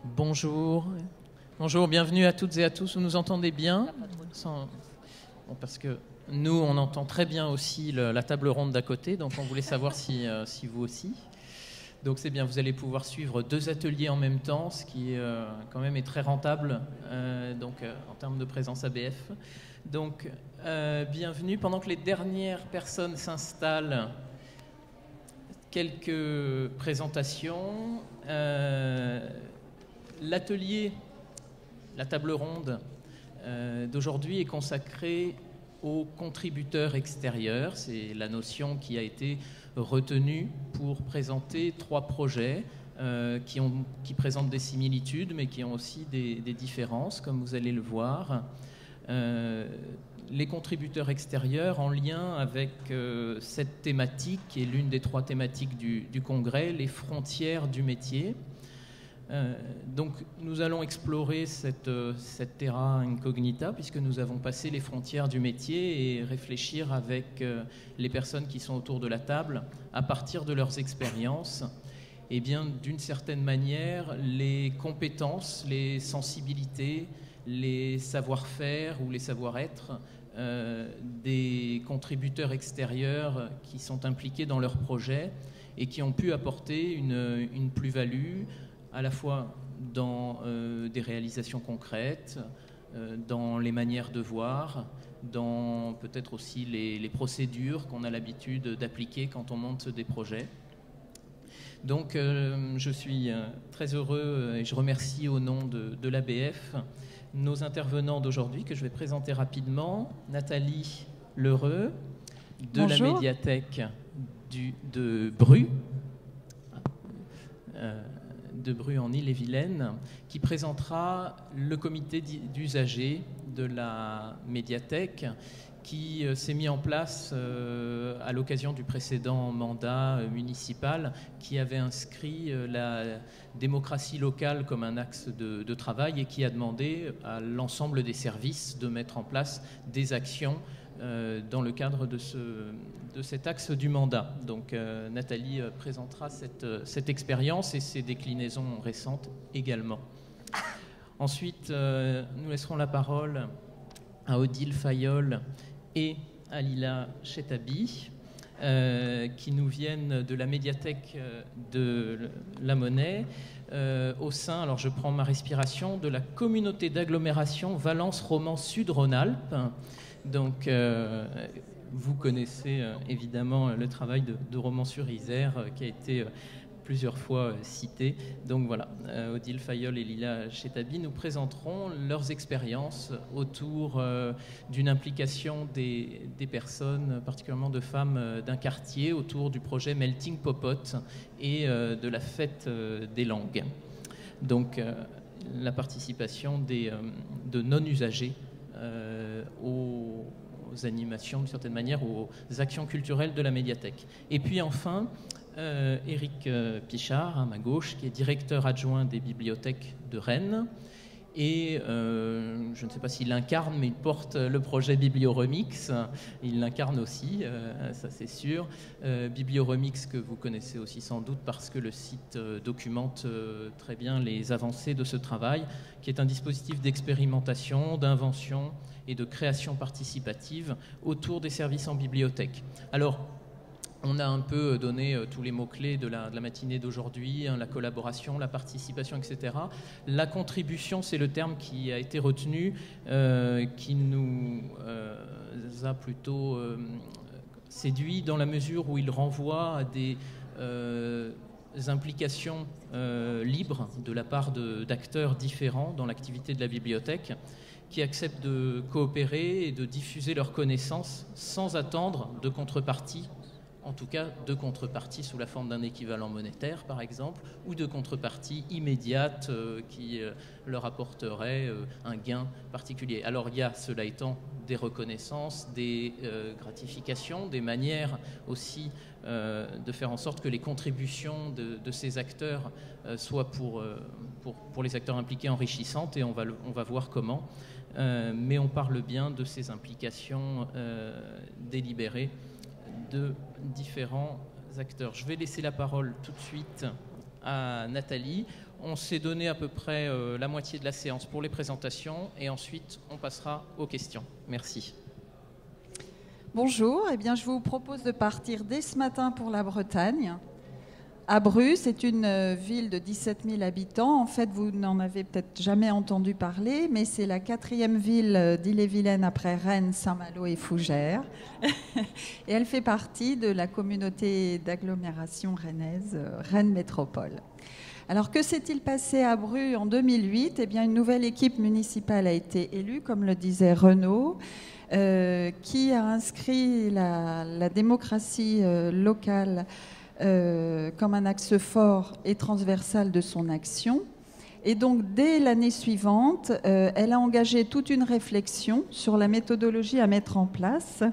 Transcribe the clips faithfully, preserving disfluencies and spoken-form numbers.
Bonjour. Bonjour, bienvenue à toutes et à tous. Vous nous entendez bien? Sans... Bon, parce que nous, on entend très bien aussi le, la table ronde d'à côté, donc on voulait savoir si, euh, si vous aussi. Donc c'est bien, vous allez pouvoir suivre deux ateliers en même temps, ce qui euh, quand même est très rentable euh, donc, euh, en termes de présence A B F. Donc euh, bienvenue. Pendant que les dernières personnes s'installent, quelques présentations. Euh, L'atelier, la table ronde euh, d'aujourd'hui est consacrée aux contributeurs extérieurs. C'est la notion qui a été retenue pour présenter trois projets euh, qui, ont, qui présentent des similitudes, mais qui ont aussi des, des différences, comme vous allez le voir. Euh, les contributeurs extérieurs en lien avec euh, cette thématique, qui est l'une des trois thématiques du, du congrès, les frontières du métier. Euh, donc nous allons explorer cette, euh, cette terra incognita puisque nous avons passé les frontières du métier et réfléchir avec euh, les personnes qui sont autour de la table à partir de leurs expériences. Et bien d'une certaine manière, les compétences, les sensibilités, les savoir-faire ou les savoir-être euh, des contributeurs extérieurs qui sont impliqués dans leurs projets et qui ont pu apporter une, une plus-value à la fois dans euh, des réalisations concrètes, euh, dans les manières de voir, dans peut-être aussi les, les procédures qu'on a l'habitude d'appliquer quand on monte des projets. Donc euh, je suis très heureux et je remercie au nom de, de l'A B F nos intervenants d'aujourd'hui que je vais présenter rapidement. Nathalie Lheureux de Bonjour. La médiathèque du, de Bru. Euh, de Bru en Ille-et-Vilaine, qui présentera le comité d'usagers de la médiathèque qui euh, s'est mis en place euh, à l'occasion du précédent mandat euh, municipal qui avait inscrit euh, la démocratie locale comme un axe de, de travail et qui a demandé à l'ensemble des services de mettre en place des actions euh, dans le cadre de, ce, de cet axe du mandat. Donc euh, Nathalie euh, présentera cette, euh, cette expérience et ses déclinaisons récentes également. Ensuite, euh, nous laisserons la parole à Odile Fayolle et à Lila Chetabi, euh, qui nous viennent de la médiathèque de la Monnaie, euh, au sein, alors je prends ma respiration, de la communauté d'agglomération Valence-Romans-Sud-Rhône-Alpes. Donc, euh, vous connaissez euh, évidemment le travail de, de Romans-sur-Isère euh, qui a été euh, plusieurs fois euh, cité. Donc voilà, euh, Odile Fayolle et Lila Chetabi nous présenteront leurs expériences autour euh, d'une implication des, des personnes, particulièrement de femmes euh, d'un quartier, autour du projet Melting Popote et euh, de la fête euh, des langues. Donc euh, la participation des, euh, de non-usagers euh, aux, aux animations, d'une certaine manière, aux actions culturelles de la médiathèque. Et puis enfin, Euh, Éric euh, Pichard, à ma gauche, qui est directeur adjoint des bibliothèques de Rennes. Et euh, je ne sais pas s'il l'incarne, mais il porte le projet Biblioremix. Il l'incarne aussi, euh, ça c'est sûr. Euh, Biblioremix que vous connaissez aussi sans doute parce que le site euh, documente euh, très bien les avancées de ce travail, qui est un dispositif d'expérimentation, d'invention et de création participative autour des services en bibliothèque. Alors, on a un peu donné euh, tous les mots-clés de la, de la matinée d'aujourd'hui, hein, la collaboration, la participation, et cetera. La contribution, c'est le terme qui a été retenu, euh, qui nous euh, a plutôt euh, séduit dans la mesure où il renvoie à des euh, implications euh, libres de la part d'acteurs différents dans l'activité de la bibliothèque, qui acceptent de coopérer et de diffuser leurs connaissances sans attendre de contrepartie, en tout cas de contrepartie sous la forme d'un équivalent monétaire par exemple, ou de contrepartie immédiate euh, qui euh, leur apporterait euh, un gain particulier. Alors il y a, cela étant, des reconnaissances, des euh, gratifications, des manières aussi euh, de faire en sorte que les contributions de, de ces acteurs euh, soient pour, euh, pour, pour les acteurs impliqués enrichissantes, et on va, le, on va voir comment. Euh, mais on parle bien de ces implications euh, délibérées de différents acteurs. Je vais laisser la parole tout de suite à Nathalie. On s'est donné à peu près euh, la moitié de la séance pour les présentations et ensuite on passera aux questions. Merci. Bonjour, eh bien, je vous propose de partir dès ce matin pour la Bretagne. À Bru, c'est une ville de dix-sept mille habitants. En fait, vous n'en avez peut-être jamais entendu parler, mais c'est la quatrième ville d'Ille-et-Vilaine après Rennes, Saint-Malo et Fougères. Et elle fait partie de la communauté d'agglomération rennaise, Rennes Métropole. Alors, que s'est-il passé à Bru en deux mille huit ? Eh bien, une nouvelle équipe municipale a été élue, comme le disait Renaud, euh, qui a inscrit la, la démocratie euh, locale euh, comme un axe fort et transversal de son action. Et donc, dès l'année suivante, euh, elle a engagé toute une réflexion sur la méthodologie à mettre en place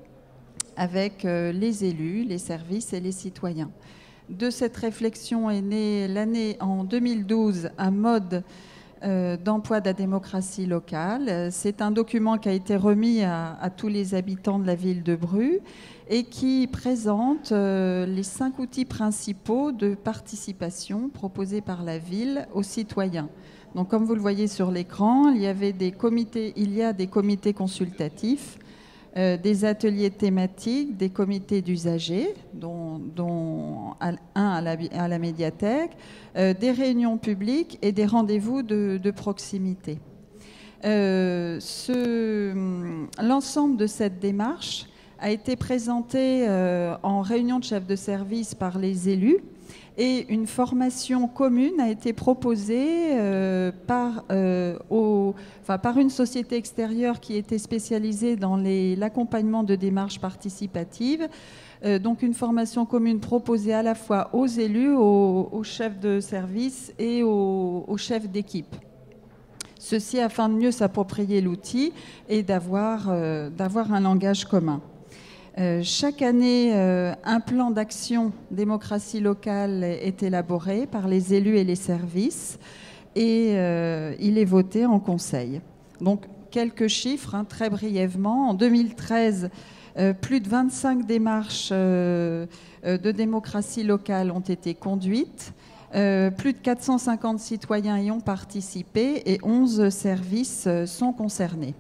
avec euh, les élus, les services et les citoyens. De cette réflexion est née l'année en deux mille douze un mode euh, d'emploi de la démocratie locale. C'est un document qui a été remis à, à tous les habitants de la ville de Bru et qui présente euh, les cinq outils principaux de participation proposés par la ville aux citoyens. Donc, comme vous le voyez sur l'écran, il y avait des comités, il y a des comités consultatifs, Euh, des ateliers thématiques, des comités d'usagers, dont, dont un à la, à la médiathèque, euh, des réunions publiques et des rendez-vous de, de proximité. Euh, ce, l'ensemble de cette démarche a été présenté euh, en réunion de chefs de service par les élus et une formation commune a été proposée euh, par, euh, au, enfin, par une société extérieure qui était spécialisée dans les, l'accompagnement de démarches participatives. Euh, donc une formation commune proposée à la fois aux élus, aux, aux chefs de service et aux, aux chefs d'équipe. Ceci afin de mieux s'approprier l'outil et d'avoir, euh, d'avoir un langage commun. Euh, chaque année, euh, un plan d'action démocratie locale est élaboré par les élus et les services et euh, il est voté en conseil. Donc, quelques chiffres, hein, très brièvement. En deux mille treize, euh, plus de vingt-cinq démarches euh, de démocratie locale ont été conduites. Euh, plus de quatre cent cinquante citoyens y ont participé et onze services sont concernés.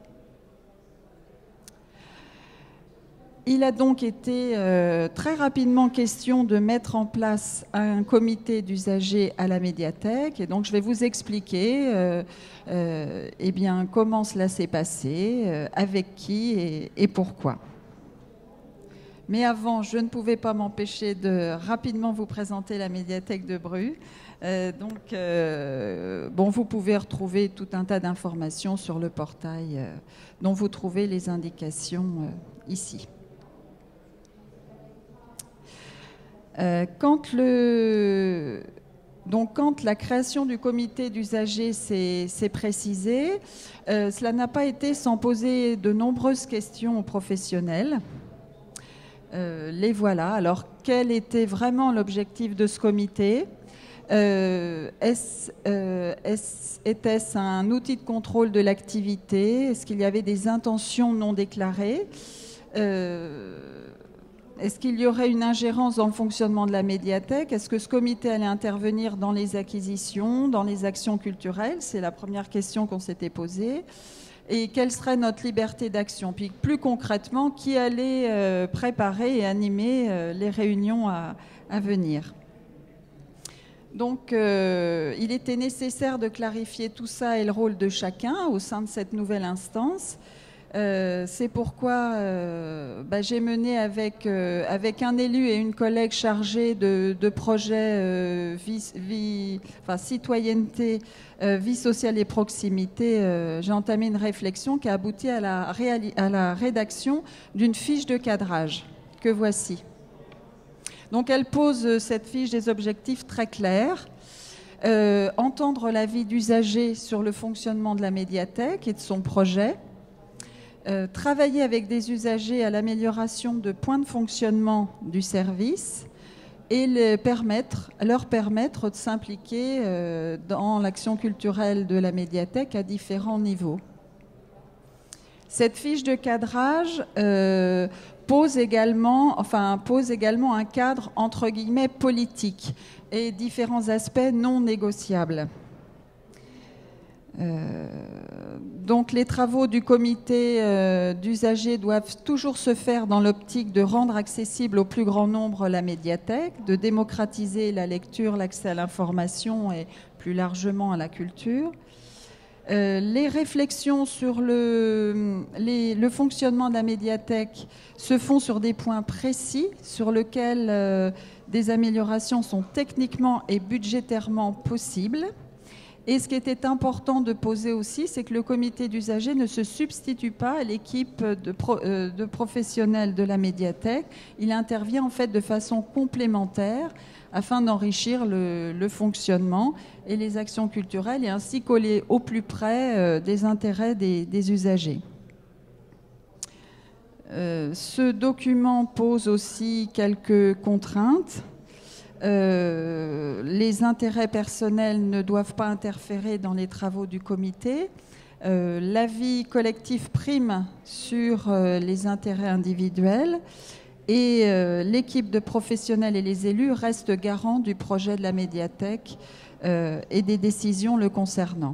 Il a donc été euh, très rapidement question de mettre en place un comité d'usagers à la médiathèque. Et donc, je vais vous expliquer euh, euh, eh bien, comment cela s'est passé, euh, avec qui et, et pourquoi. Mais avant, je ne pouvais pas m'empêcher de rapidement vous présenter la médiathèque de Bru. Euh, donc, euh, bon, vous pouvez retrouver tout un tas d'informations sur le portail euh, dont vous trouvez les indications euh, ici. Euh, quand, le, donc quand la création du comité d'usagers s'est, s'est précisée, euh, cela n'a pas été sans poser de nombreuses questions aux professionnels. Euh, les voilà. Alors, quel était vraiment l'objectif de ce comité ? euh, est-ce, euh, est-ce, était-ce un outil de contrôle de l'activité ? Est-ce qu'il y avait des intentions non déclarées ? euh, Est-ce qu'il y aurait une ingérence dans le fonctionnement de la médiathèque ? Est-ce que ce comité allait intervenir dans les acquisitions, dans les actions culturelles ? C'est la première question qu'on s'était posée. Et quelle serait notre liberté d'action ? Puis plus concrètement, qui allait euh, préparer et animer euh, les réunions à, à venir ? Donc, euh, il était nécessaire de clarifier tout ça et le rôle de chacun au sein de cette nouvelle instance. Euh, c'est pourquoi euh, bah, j'ai mené avec, euh, avec un élu et une collègue chargés de, de projets euh, vie, vie, enfin, citoyenneté, euh, vie sociale et proximité, euh, j'ai entamé une réflexion qui a abouti à la, réali- à la rédaction d'une fiche de cadrage que voici. Donc elle pose cette fiche des objectifs très clairs. Euh, entendre l'avis d'usagers sur le fonctionnement de la médiathèque et de son projet. Euh, travailler avec des usagers à l'amélioration de points de fonctionnement du service et les permettre, leur permettre de s'impliquer euh, dans l'action culturelle de la médiathèque à différents niveaux. Cette fiche de cadrage euh, pose également, enfin, pose également un cadre entre guillemets politique et différents aspects non négociables. Euh, donc les travaux du comité euh, d'usagers doivent toujours se faire dans l'optique de rendre accessible au plus grand nombre la médiathèque, de démocratiser la lecture, l'accès à l'information et plus largement à la culture. Euh, les réflexions sur le, les, le fonctionnement de la médiathèque se font sur des points précis sur lesquels euh, des améliorations sont techniquement et budgétairement possibles. Et ce qui était important de poser aussi, c'est que le comité d'usagers ne se substitue pas à l'équipe de, pro, euh, de professionnels de la médiathèque. Il intervient en fait de façon complémentaire afin d'enrichir le, le fonctionnement et les actions culturelles et ainsi coller au plus près euh, des intérêts des, des usagers. Euh, ce document pose aussi quelques contraintes. Euh, les intérêts personnels ne doivent pas interférer dans les travaux du comité. Euh, l'avis collectif prime sur euh, les intérêts individuels et euh, l'équipe de professionnels et les élus restent garants du projet de la médiathèque euh, et des décisions le concernant.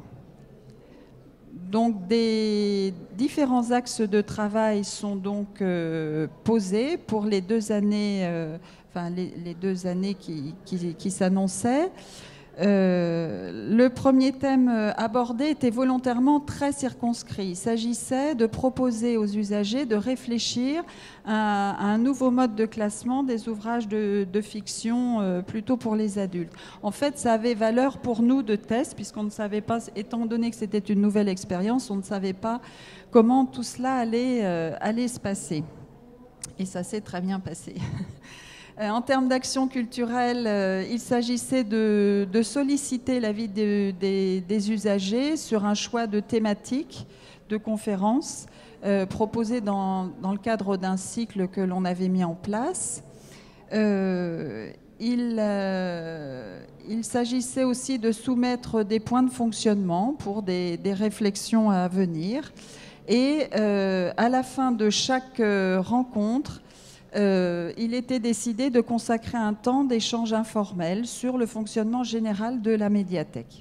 Donc des différents axes de travail sont donc euh, posés pour les deux années euh, Enfin, les, les deux années qui, qui, qui s'annonçaient. Euh, le premier thème abordé était volontairement très circonscrit. Il s'agissait de proposer aux usagers de réfléchir à, à un nouveau mode de classement des ouvrages de, de fiction euh, plutôt pour les adultes. En fait, ça avait valeur pour nous de test, puisqu'on ne savait pas, étant donné que c'était une nouvelle expérience, on ne savait pas comment tout cela allait, euh, allait se passer. Et ça s'est très bien passé. En termes d'action culturelle, euh, il s'agissait de, de solliciter l'avis de, des, des usagers sur un choix de thématiques de conférences euh, proposées dans, dans le cadre d'un cycle que l'on avait mis en place. Euh, il euh, il s'agissait aussi de soumettre des points de fonctionnement pour des, des réflexions à venir. Et euh, à la fin de chaque euh, rencontre, Euh, il était décidé de consacrer un temps d'échange informel sur le fonctionnement général de la médiathèque.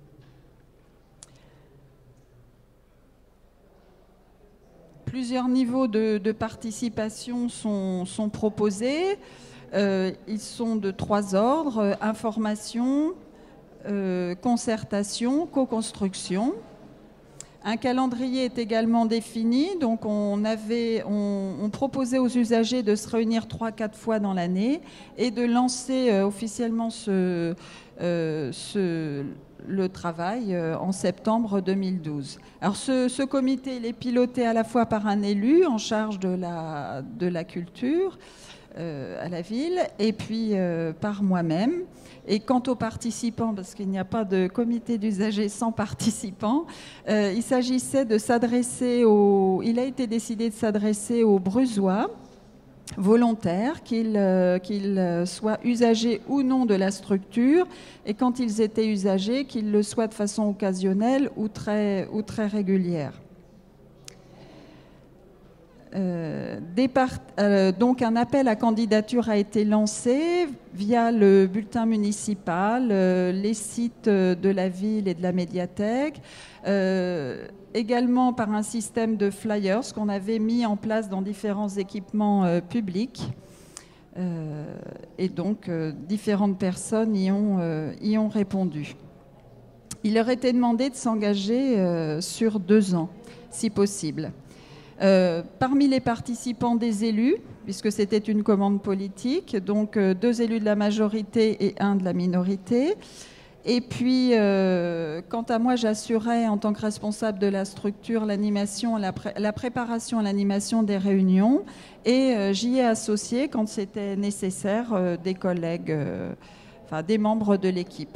Plusieurs niveaux de, de participation sont, sont proposés. Euh, ils sont de trois ordres: information, euh, concertation, co-construction. Un calendrier est également défini, donc on, avait, on, on proposait aux usagers de se réunir trois à quatre fois dans l'année et de lancer euh, officiellement ce, euh, ce, le travail euh, en septembre deux mille douze. Alors ce, ce comité il est piloté à la fois par un élu en charge de la, de la culture euh, à la ville et puis euh, par moi-même. Et quant aux participants, parce qu'il n'y a pas de comité d'usagers sans participants, euh, il s'agissait de s'adresser aux... Il a été décidé de s'adresser aux Brusois volontaires, qu'ils euh, qu'ils soient usagers ou non de la structure, et quand ils étaient usagers, qu'ils le soient de façon occasionnelle ou très, ou très régulière. Euh, part... euh, donc un appel à candidature a été lancé via le bulletin municipal, euh, les sites de la ville et de la médiathèque, euh, également par un système de flyers qu'on avait mis en place dans différents équipements euh, publics. Euh, et donc euh, différentes personnes y ont, euh, y ont répondu. Il leur était demandé de s'engager euh, sur deux ans, si possible. Euh, parmi les participants, des élus, puisque c'était une commande politique, donc euh, deux élus de la majorité et un de la minorité. Et puis, euh, quant à moi, j'assurais en tant que responsable de la structure l'animation, la, pré la préparation à l'animation des réunions, et euh, j'y ai associé, quand c'était nécessaire, euh, des collègues, euh, enfin des membres de l'équipe.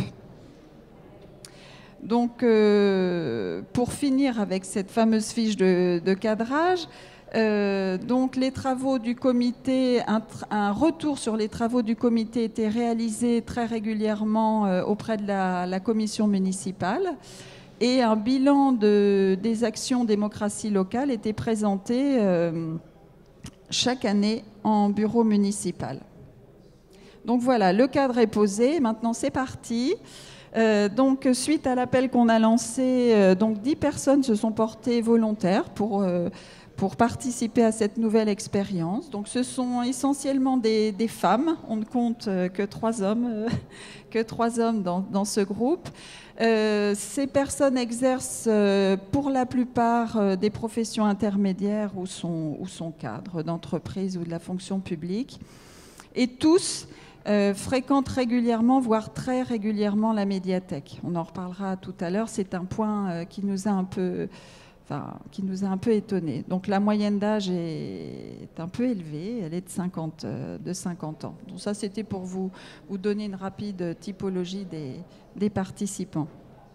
Donc, euh, pour finir avec cette fameuse fiche de, de cadrage, euh, donc les travaux du comité, un, un retour sur les travaux du comité était réalisé très régulièrement euh, auprès de la, la commission municipale, et un bilan de, des actions démocratie locale était présenté euh, chaque année en bureau municipal. Donc voilà, le cadre est posé, maintenant c'est parti. Euh, donc suite à l'appel qu'on a lancé, euh, donc dix personnes se sont portées volontaires pour, euh, pour participer à cette nouvelle expérience. Donc ce sont essentiellement des, des femmes, on ne compte euh, que trois hommes, euh, que trois hommes dans, dans ce groupe. Euh, ces personnes exercent euh, pour la plupart euh, des professions intermédiaires ou sont, ou sont cadres d'entreprise ou de la fonction publique. Et tous euh, fréquentent régulièrement, voire très régulièrement, la médiathèque. On en reparlera tout à l'heure, c'est un point euh, qui nous a un peu... Enfin, qui nous a un peu étonnés. Donc la moyenne d'âge est un peu élevée, elle est de cinquante, de cinquante ans. Donc ça, c'était pour vous, vous donner une rapide typologie des, des participants.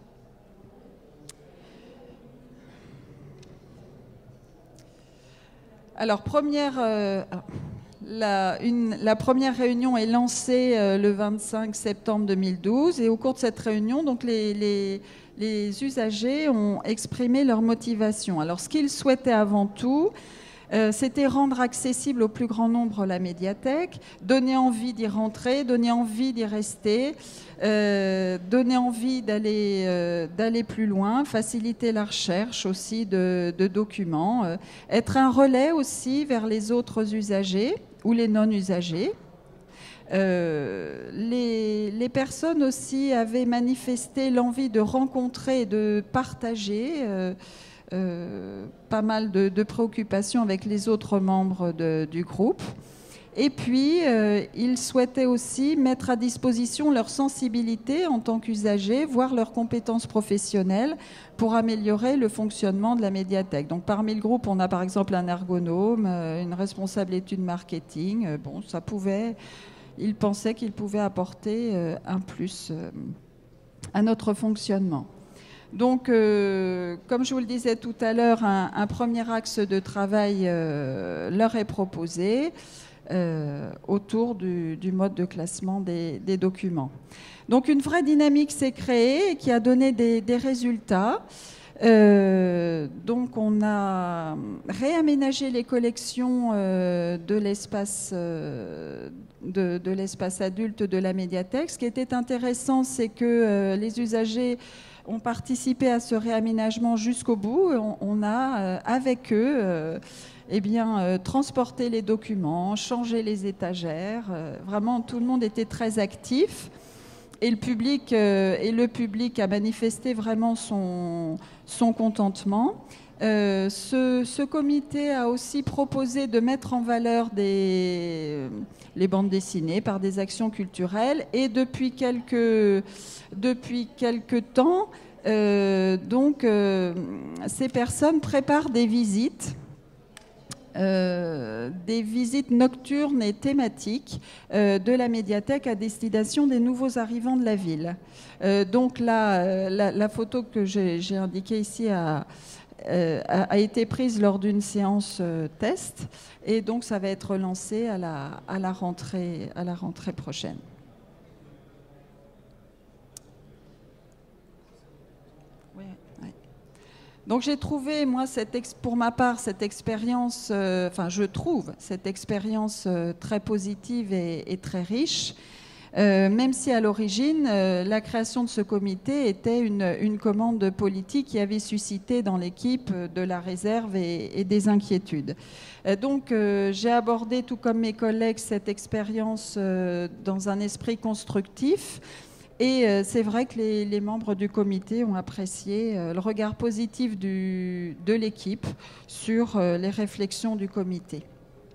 Alors, première, euh, la, une, la première réunion est lancée euh, le vingt-cinq septembre deux mille douze et au cours de cette réunion, donc les... les les usagers ont exprimé leur motivation. Alors, ce qu'ils souhaitaient avant tout, euh, c'était rendre accessible au plus grand nombre la médiathèque, donner envie d'y rentrer, donner envie d'y rester, euh, donner envie d'aller euh, d'aller plus loin, faciliter la recherche aussi de, de documents, euh, être un relais aussi vers les autres usagers ou les non-usagers. Euh, les, les personnes aussi avaient manifesté l'envie de rencontrer et de partager euh, euh, pas mal de, de préoccupations avec les autres membres de, du groupe. Et puis, euh, ils souhaitaient aussi mettre à disposition leur sensibilité en tant qu'usagers, voire leurs compétences professionnelles pour améliorer le fonctionnement de la médiathèque. Donc, parmi le groupe, on a par exemple un ergonome, une responsable études marketing. Bon, ça pouvait... Ils pensaient qu'ils pouvaient apporter euh, un plus euh, à notre fonctionnement. Donc, euh, comme je vous le disais tout à l'heure, un, un premier axe de travail euh, leur est proposé euh, autour du, du mode de classement des, des documents. Donc, une vraie dynamique s'est créée et qui a donné des, des résultats. Euh, donc on a réaménagé les collections euh, de l'espace euh, de, de l'espace adulte de la médiathèque. Ce qui était intéressant, c'est que euh, les usagers ont participé à ce réaménagement jusqu'au bout. On, on a euh, avec eux euh, eh bien, euh, transporté les documents, changé les étagères. Euh, vraiment, tout le monde était très actif. Et le public, euh, et le public a manifesté vraiment son, son contentement. Euh, ce, ce comité a aussi proposé de mettre en valeur des, les bandes dessinées par des actions culturelles. Et depuis quelques, depuis quelques temps, euh, donc, euh, ces personnes préparent des visites. Euh, des visites nocturnes et thématiques euh, de la médiathèque à destination des nouveaux arrivants de la ville. Euh, donc là, la, la photo que j'ai indiquée ici a, euh, a, a été prise lors d'une séance euh, test et donc ça va être lancé à la, à la, rentrée, à la rentrée prochaine. Donc j'ai trouvé, moi, cette ex pour ma part, cette expérience, euh, enfin je trouve cette expérience euh, très positive et, et très riche, euh, même si à l'origine, euh, la création de ce comité était une, une commande politique qui avait suscité dans l'équipe de la réserve et, et des inquiétudes. Euh, donc euh, j'ai abordé, tout comme mes collègues, cette expérience euh, dans un esprit constructif. Et euh, c'est vrai que les, les membres du comité ont apprécié euh, le regard positif du, de l'équipe sur euh, les réflexions du comité.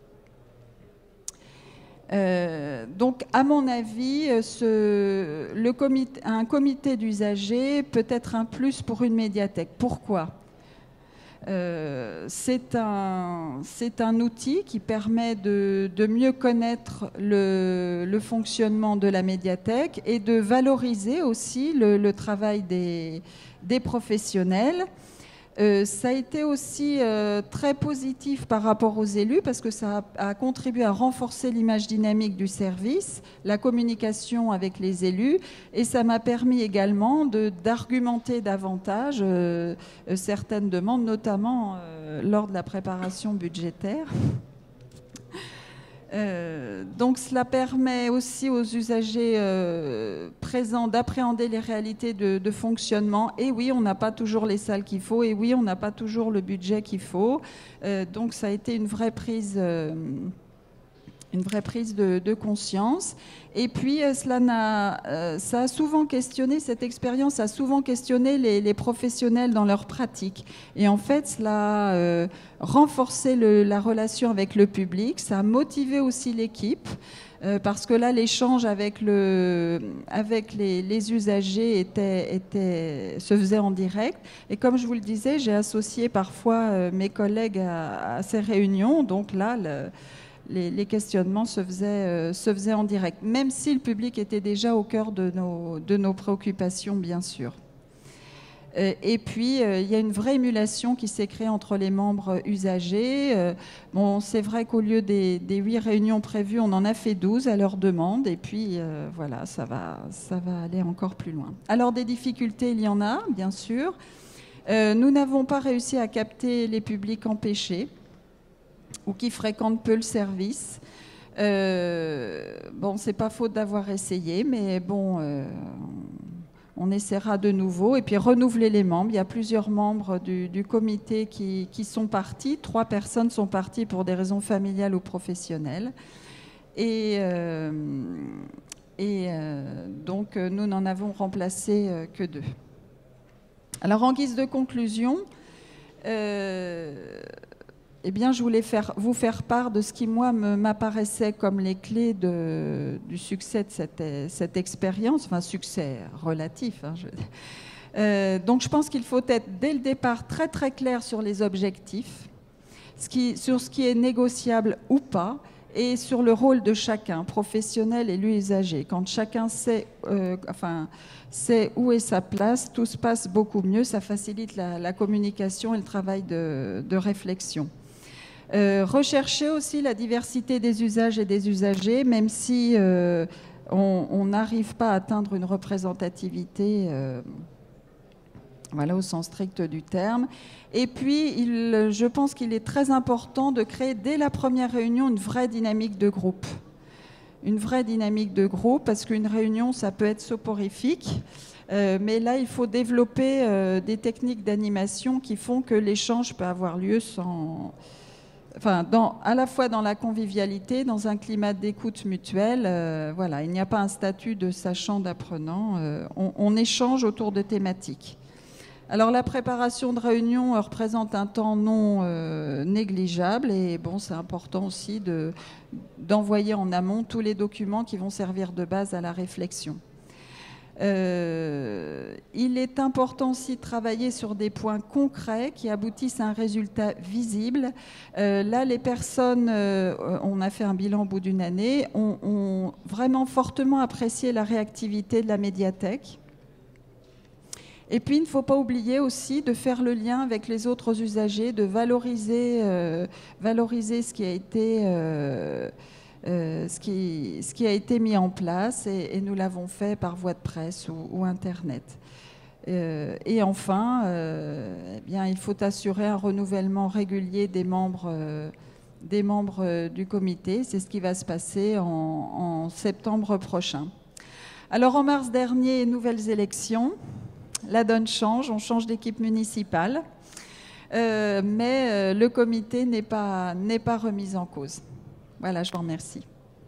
Euh, donc, à mon avis, ce, le comité, un comité d'usagers peut être un plus pour une médiathèque. Pourquoi ? Euh, c'est un, c'est un outil qui permet de, de mieux connaître le, le fonctionnement de la médiathèque et de valoriser aussi le, le travail des, des professionnels. Euh, ça a été aussi euh, très positif par rapport aux élus parce que ça a, a contribué à renforcer l'image dynamique du service, la communication avec les élus et ça m'a permis également d'argumenter davantage euh, certaines demandes, notamment euh, lors de la préparation budgétaire. Euh, donc cela permet aussi aux usagers euh, présents d'appréhender les réalités de, de fonctionnement. Et oui, on n'a pas toujours les salles qu'il faut, et oui, on n'a pas toujours le budget qu'il faut. Euh, donc ça a été une vraie prise, euh, une vraie prise de, de conscience. Et puis euh, cela n'a, euh, ça a souvent questionné, cette expérience a souvent questionné les, les professionnels dans leur pratique. Et en fait, cela a euh, renforcé le, la relation avec le public, ça a motivé aussi l'équipe. Euh, parce que là, l'échange avec, le, avec les, les usagers était, était, se faisait en direct. Et comme je vous le disais, j'ai associé parfois euh, mes collègues à, à ces réunions. Donc là, le, les, les questionnements se faisaient, euh, se faisaient en direct, même si le public était déjà au cœur de nos, de nos préoccupations, bien sûr. Et puis, euh, il y a une vraie émulation qui s'est créée entre les membres usagers. Euh, bon, c'est vrai qu'au lieu des, des huit réunions prévues, on en a fait douze à leur demande. Et puis, euh, voilà, ça va, ça va aller encore plus loin. Alors, des difficultés, il y en a, bien sûr. Euh, nous n'avons pas réussi à capter les publics empêchés ou qui fréquentent peu le service. Euh, bon, c'est pas faute d'avoir essayé, mais bon... Euh, on essaiera de nouveau et puis renouveler les membres. Il y a plusieurs membres du, du comité qui, qui sont partis. Trois personnes sont parties pour des raisons familiales ou professionnelles. Et, euh, et euh, donc, nous n'en avons remplacé que deux. Alors, en guise de conclusion, euh, eh bien, je voulais faire, vous faire part de ce qui, moi, m'apparaissait comme les clés de, du succès de cette, cette expérience, enfin, succès relatif. Hein, je... euh, donc, je pense qu'il faut être, dès le départ, très, très clair sur les objectifs, ce qui, sur ce qui est négociable ou pas, et sur le rôle de chacun, professionnel et l'usager. Quand chacun sait, euh, enfin, sait où est sa place, tout se passe beaucoup mieux, ça facilite la, la communication et le travail de, de réflexion. Euh, rechercher aussi la diversité des usages et des usagers, même si euh, on n'arrive pas à atteindre une représentativité euh, voilà, au sens strict du terme. Et puis, il, je pense qu'il est très important de créer dès la première réunion une vraie dynamique de groupe. Une vraie dynamique de groupe, parce qu'une réunion, ça peut être soporifique. Euh, mais là, il faut développer euh, des techniques d'animation qui font que l'échange peut avoir lieu sans... Enfin, dans, à la fois dans la convivialité, dans un climat d'écoute mutuelle. Euh, voilà, il n'y a pas un statut de sachant, d'apprenant. Euh, on, on échange autour de thématiques. Alors, la préparation de réunion représente un temps non euh, négligeable. Et bon, c'est important aussi de, d'envoyer en amont tous les documents qui vont servir de base à la réflexion. Euh, il est important aussi de travailler sur des points concrets qui aboutissent à un résultat visible. Euh, là, les personnes, euh, on a fait un bilan au bout d'une année, ont, ont vraiment fortement apprécié la réactivité de la médiathèque. Et puis, il ne faut pas oublier aussi de faire le lien avec les autres usagers, de valoriser, euh, valoriser ce qui a été... Euh, Euh, ce, qui, ce qui a été mis en place et, et nous l'avons fait par voie de presse ou, ou Internet. Euh, et enfin, euh, eh bien, il faut assurer un renouvellement régulier des membres, euh, des membres euh, du comité. C'est ce qui va se passer en, en septembre prochain. Alors en mars dernier, nouvelles élections. La donne change, on change d'équipe municipale. Euh, mais euh, le comité n'est pas, n'est pas remis en cause. Voilà, je vous remercie.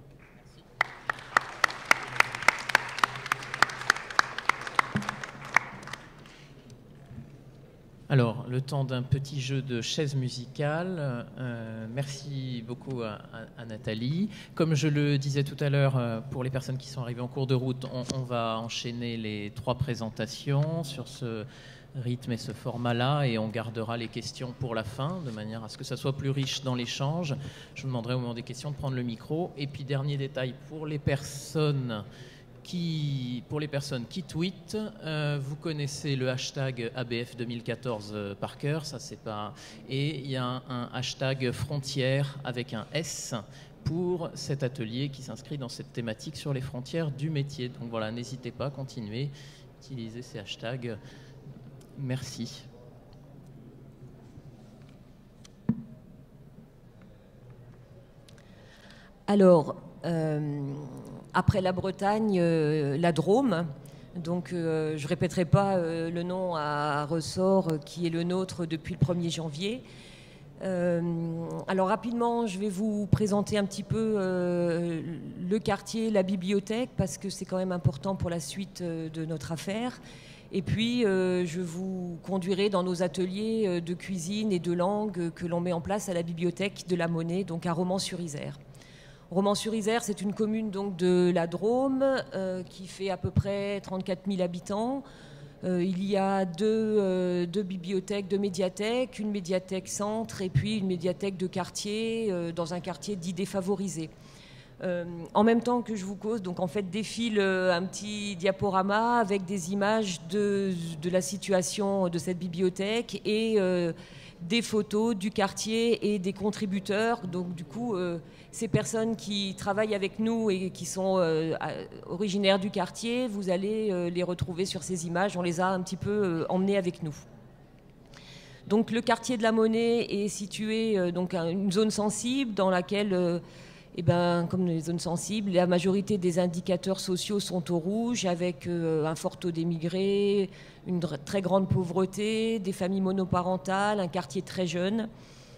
Alors, le temps d'un petit jeu de chaises musicales. Euh, merci beaucoup à, à, à Nathalie. Comme je le disais tout à l'heure, euh, pour les personnes qui sont arrivées en cours de route, on, on va enchaîner les trois présentations sur ce rythme et ce format-là, et on gardera les questions pour la fin, de manière à ce que ça soit plus riche dans l'échange. Je vous demanderai au moment des questions de prendre le micro. Et puis, dernier détail, pour les personnes qui, pour les personnes qui tweetent, euh, vous connaissez le hashtag A B F deux mille quatorze euh, par cœur, ça c'est pas... Et il y a un, un hashtag frontière avec un S pour cet atelier qui s'inscrit dans cette thématique sur les frontières du métier. Donc voilà, n'hésitez pas à continuer, utiliser ces hashtags. Merci. Alors, euh, après la Bretagne, euh, la Drôme. Donc, euh, je ne répéterai pas euh, le nom à ressort euh, qui est le nôtre depuis le premier janvier. Euh, alors, rapidement, je vais vous présenter un petit peu euh, le quartier, la bibliothèque, parce que c'est quand même important pour la suite euh, de notre affaire. Et puis, euh, je vous conduirai dans nos ateliers de cuisine et de langue que l'on met en place à la bibliothèque de la Monnaie, donc à Romans-sur-Isère. Romans-sur-Isère, c'est une commune donc, de la Drôme euh, qui fait à peu près trente-quatre mille habitants. Euh, il y a deux, euh, deux bibliothèques, deux médiathèques, une médiathèque centre et puis une médiathèque de quartier euh, dans un quartier dit défavorisé. Euh, en même temps que je vous cause, donc en fait défile euh, un petit diaporama avec des images de, de la situation de cette bibliothèque et euh, des photos du quartier et des contributeurs. Donc du coup, euh, ces personnes qui travaillent avec nous et qui sont euh, originaires du quartier, vous allez euh, les retrouver sur ces images. On les a un petit peu euh, emmenés avec nous. Donc le quartier de la Monnaie est situé euh, donc une zone sensible dans laquelle euh, Eh ben, comme les zones sensibles, la majorité des indicateurs sociaux sont au rouge, avec euh, un fort taux d'émigrés, une très grande pauvreté, des familles monoparentales, un quartier très jeune,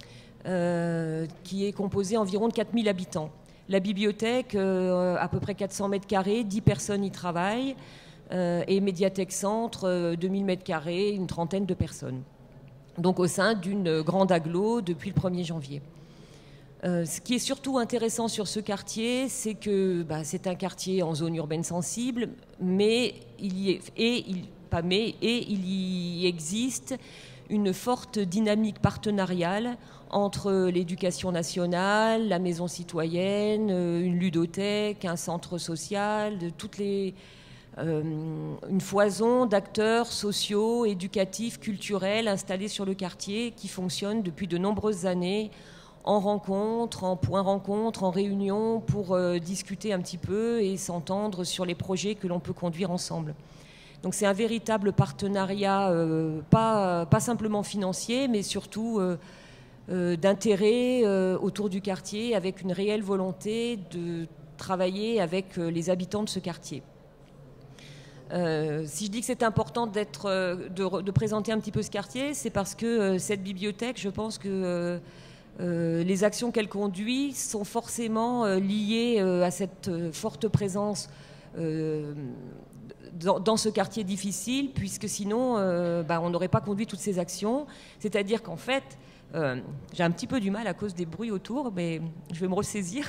euh, qui est composé environ de quatre mille habitants. La bibliothèque, euh, à peu près quatre cents mètres carrés, dix personnes y travaillent, euh, et médiathèque centre, euh, deux mille mètres carrés, une trentaine de personnes. Donc au sein d'une grande agglo depuis le premier janvier. Euh, ce qui est surtout intéressant sur ce quartier, c'est que bah, c'est un quartier en zone urbaine sensible, mais il y est, et il, pas mais, et il y existe une forte dynamique partenariale entre l'éducation nationale, la maison citoyenne, une ludothèque, un centre social, de toutes les, euh, une foison d'acteurs sociaux, éducatifs, culturels installés sur le quartier qui fonctionnent depuis de nombreuses années en rencontre, en point rencontre, en réunion, pour euh, discuter un petit peu et s'entendre sur les projets que l'on peut conduire ensemble. Donc c'est un véritable partenariat, euh, pas, pas simplement financier, mais surtout euh, euh, d'intérêt euh, autour du quartier, avec une réelle volonté de travailler avec euh, les habitants de ce quartier. Euh, si je dis que c'est important d'être, euh, de, de présenter un petit peu ce quartier, c'est parce que euh, cette bibliothèque, je pense que euh, Euh, les actions qu'elle conduit sont forcément euh, liées euh, à cette euh, forte présence euh, dans, dans ce quartier difficile, puisque sinon euh, bah, on n'aurait pas conduit toutes ces actions. C'est-à-dire qu'en fait, euh, j'ai un petit peu du mal à cause des bruits autour, mais je vais me ressaisir.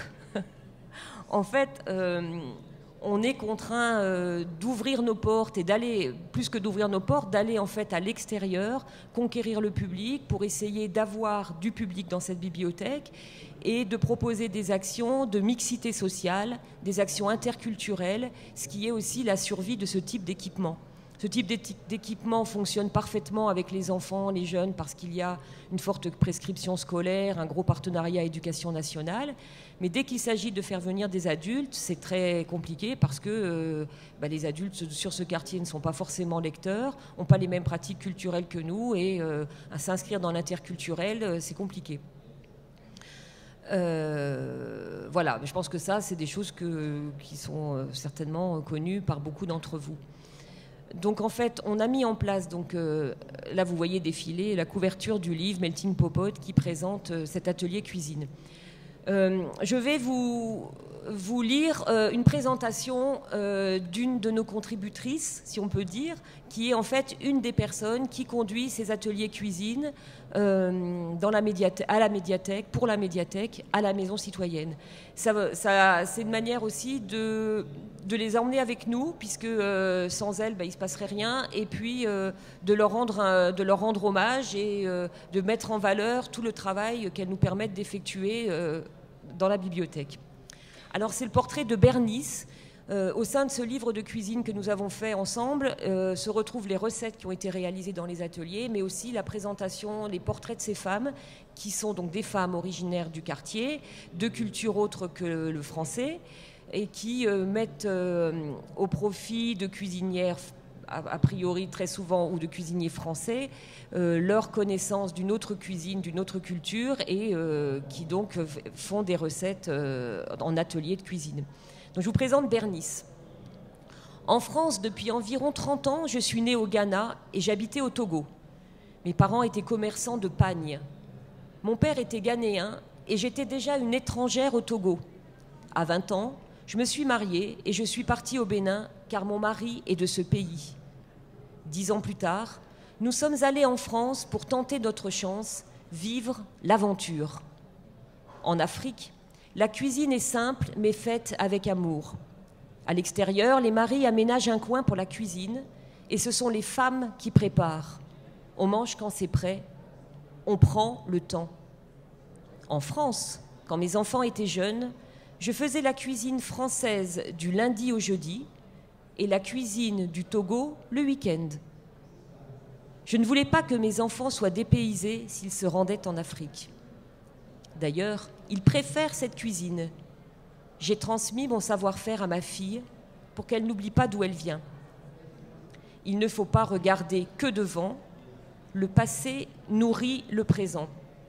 En fait, euh, on est contraint euh, d'ouvrir nos portes et d'aller, plus que d'ouvrir nos portes, d'aller en fait à l'extérieur, conquérir le public pour essayer d'avoir du public dans cette bibliothèque et de proposer des actions de mixité sociale, des actions interculturelles, ce qui est aussi la survie de ce type d'équipement. Ce type d'équipement fonctionne parfaitement avec les enfants, les jeunes, parce qu'il y a une forte prescription scolaire, un gros partenariat éducation nationale. Mais dès qu'il s'agit de faire venir des adultes, c'est très compliqué parce que euh, bah, les adultes sur ce quartier ne sont pas forcément lecteurs, n'ont pas les mêmes pratiques culturelles que nous, et euh, à s'inscrire dans l'interculturel, euh, c'est compliqué. Euh, voilà, je pense que ça, c'est des choses que, qui sont euh, certainement connues par beaucoup d'entre vous. Donc en fait, on a mis en place, donc, euh, là vous voyez défiler la couverture du livre Melting Popote qui présente euh, cet atelier cuisine. Euh, je vais vous, vous lire euh, une présentation euh, d'une de nos contributrices, si on peut dire, qui est en fait une des personnes qui conduit ces ateliers cuisine euh, dans la médiathèque, à la médiathèque, pour la médiathèque, à la maison citoyenne. Ça, ça, c'est une manière aussi de, de les emmener avec nous, puisque euh, sans elles, ben, il ne se passerait rien, et puis euh, de, leur rendre un, de leur rendre hommage et euh, de mettre en valeur tout le travail qu'elles nous permettent d'effectuer euh, dans la bibliothèque. Alors c'est le portrait de Bernice. Euh, au sein de ce livre de cuisine que nous avons fait ensemble, euh, se retrouvent les recettes qui ont été réalisées dans les ateliers, mais aussi la présentation, les portraits de ces femmes, qui sont donc des femmes originaires du quartier, de culture autre que le français, et qui euh, mettent euh, au profit de cuisinières a priori très souvent, ou de cuisiniers français, euh, leur connaissance d'une autre cuisine, d'une autre culture, et euh, qui donc font des recettes euh, en atelier de cuisine. Donc je vous présente Bernice. En France, depuis environ trente ans, je suis née au Ghana et j'habitais au Togo. Mes parents étaient commerçants de pagne. Mon père était ghanéen et j'étais déjà une étrangère au Togo. À vingt ans, je me suis mariée et je suis partie au Bénin car mon mari est de ce pays. Dix ans plus tard, nous sommes allés en France pour tenter notre chance, vivre l'aventure. En Afrique, la cuisine est simple mais faite avec amour. À l'extérieur, les maris aménagent un coin pour la cuisine et ce sont les femmes qui préparent. On mange quand c'est prêt, on prend le temps. En France, quand mes enfants étaient jeunes, je faisais la cuisine française du lundi au jeudi et la cuisine du Togo le week-end. Je ne voulais pas que mes enfants soient dépaysés s'ils se rendaient en Afrique. D'ailleurs, ils préfèrent cette cuisine. J'ai transmis mon savoir-faire à ma fille pour qu'elle n'oublie pas d'où elle vient. Il ne faut pas regarder que devant. Le passé nourrit le présent.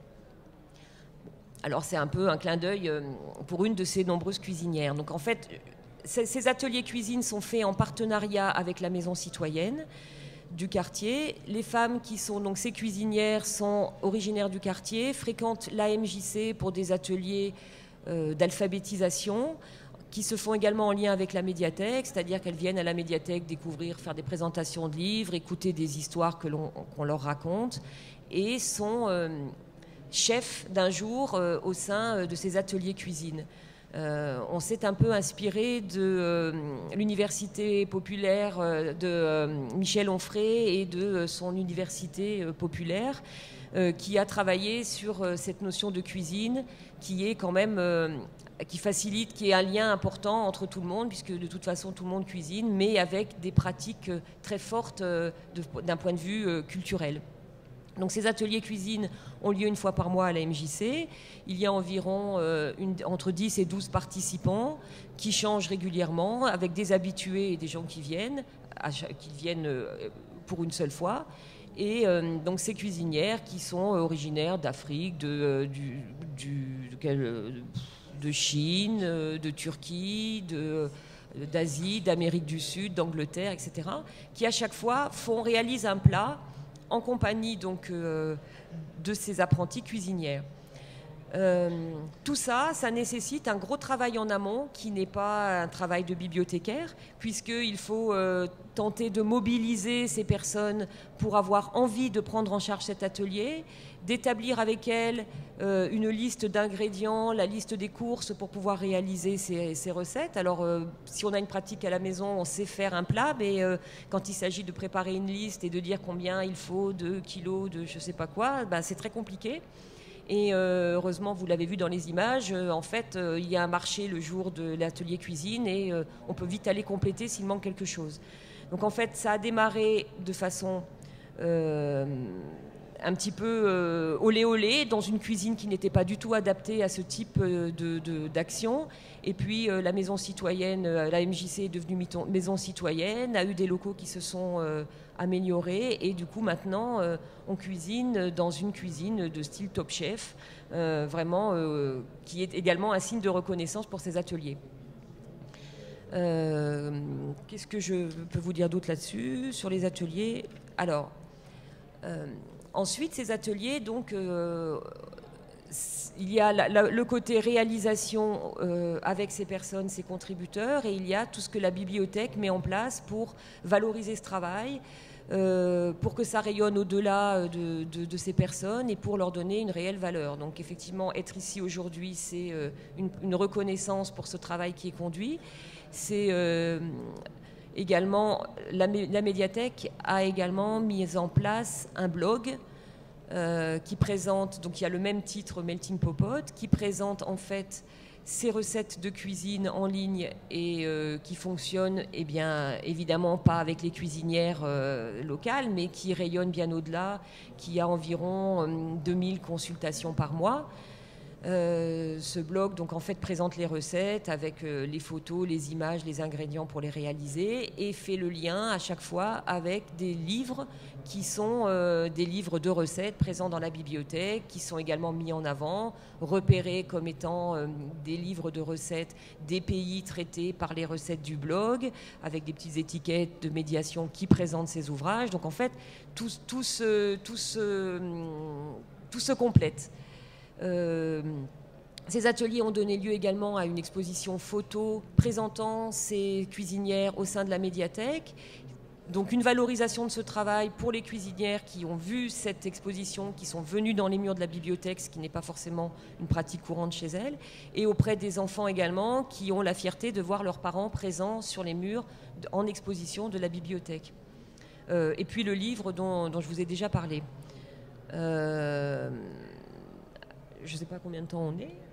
Alors c'est un peu un clin d'œil pour une de ces nombreuses cuisinières. Donc en fait, ces ateliers cuisine sont faits en partenariat avec la Maison citoyenne du quartier. Les femmes qui sont donc ces cuisinières sont originaires du quartier, fréquentent l'A M J C pour des ateliers euh, d'alphabétisation qui se font également en lien avec la médiathèque, c'est-à-dire qu'elles viennent à la médiathèque découvrir, faire des présentations de livres, écouter des histoires que l'on, qu'on leur raconte, et sont euh, chefs d'un jour euh, au sein de ces ateliers cuisine. Euh, on s'est un peu inspiré de euh, l'université populaire euh, de euh, Michel Onfray et de euh, son université euh, populaire euh, qui a travaillé sur euh, cette notion de cuisine qui est quand même, euh, qui facilite, qui est un lien important entre tout le monde puisque de toute façon tout le monde cuisine mais avec des pratiques euh, très fortes euh, de, d'un point de vue euh, culturel. Donc ces ateliers cuisine ont lieu une fois par mois à la M J C. Il y a environ euh, une, entre dix et douze participants qui changent régulièrement avec des habitués et des gens qui viennent, à, qui viennent euh, pour une seule fois. Et euh, donc ces cuisinières qui sont originaires d'Afrique, de, euh, du, du, de, de Chine, de Turquie, de, d'Asie, d'Amérique du Sud, d'Angleterre, et cetera, qui à chaque fois font, réalisent un plat en compagnie donc, euh, de ces apprentis cuisinières. Euh, tout ça, ça nécessite un gros travail en amont qui n'est pas un travail de bibliothécaire, puisqu'il faut euh, tenter de mobiliser ces personnes pour avoir envie de prendre en charge cet atelier, d'établir avec elles euh, une liste d'ingrédients, la liste des courses pour pouvoir réaliser ces, ces recettes. Alors, euh, si on a une pratique à la maison, on sait faire un plat, mais euh, quand il s'agit de préparer une liste et de dire combien il faut de kilos de je ne sais pas quoi, ben, c'est très compliqué. Et euh, heureusement, vous l'avez vu dans les images, euh, en fait, euh, il y a un marché le jour de l'atelier cuisine et euh, on peut vite aller compléter s'il manque quelque chose. Donc en fait, ça a démarré de façon euh, un petit peu euh, olé olé, dans une cuisine qui n'était pas du tout adaptée à ce type de, de, d'action. Et puis euh, la maison citoyenne, euh, la M J C est devenue maison citoyenne, a eu des locaux qui se sont euh, améliorés et du coup maintenant euh, on cuisine dans une cuisine de style Top Chef, euh, vraiment euh, qui est également un signe de reconnaissance pour ces ateliers. Euh, qu'est-ce que je peux vous dire d'autre là-dessus sur les ateliers? Alors, euh, ensuite ces ateliers, donc euh, il y a la, la, le côté réalisation euh, avec ces personnes, ces contributeurs, et il y a tout ce que la bibliothèque met en place pour valoriser ce travail, euh, pour que ça rayonne au-delà de, de, de ces personnes et pour leur donner une réelle valeur. Donc effectivement, être ici aujourd'hui, c'est euh, une, une reconnaissance pour ce travail qui est conduit. C'est euh, également, la, la médiathèque a également mis en place un blog Euh, qui présente, donc il y a le même titre Melting Popote, qui présente en fait ces recettes de cuisine en ligne et euh, qui fonctionne eh bien, évidemment pas avec les cuisinières euh, locales, mais qui rayonne bien au-delà, qui a environ euh, deux mille consultations par mois. Euh, ce blog donc en fait présente les recettes avec euh, les photos, les images, les ingrédients pour les réaliser et fait le lien à chaque fois avec des livres qui sont euh, des livres de recettes présents dans la bibliothèque, qui sont également mis en avant, repérés comme étant euh, des livres de recettes des pays traités par les recettes du blog, avec des petites étiquettes de médiation qui présentent ces ouvrages. Donc en fait tout, tout, se, tout, se, tout se complète. Euh, ces ateliers ont donné lieu également à une exposition photo présentant ces cuisinières au sein de la médiathèque. Donc une valorisation de ce travail pour les cuisinières qui ont vu cette exposition, qui sont venues dans les murs de la bibliothèque, ce qui n'est pas forcément une pratique courante chez elles, et auprès des enfants également qui ont la fierté de voir leurs parents présents sur les murs en exposition de la bibliothèque. Euh, et puis le livre dont, dont je vous ai déjà parlé. Euh, Je ne sais pas combien de temps on est.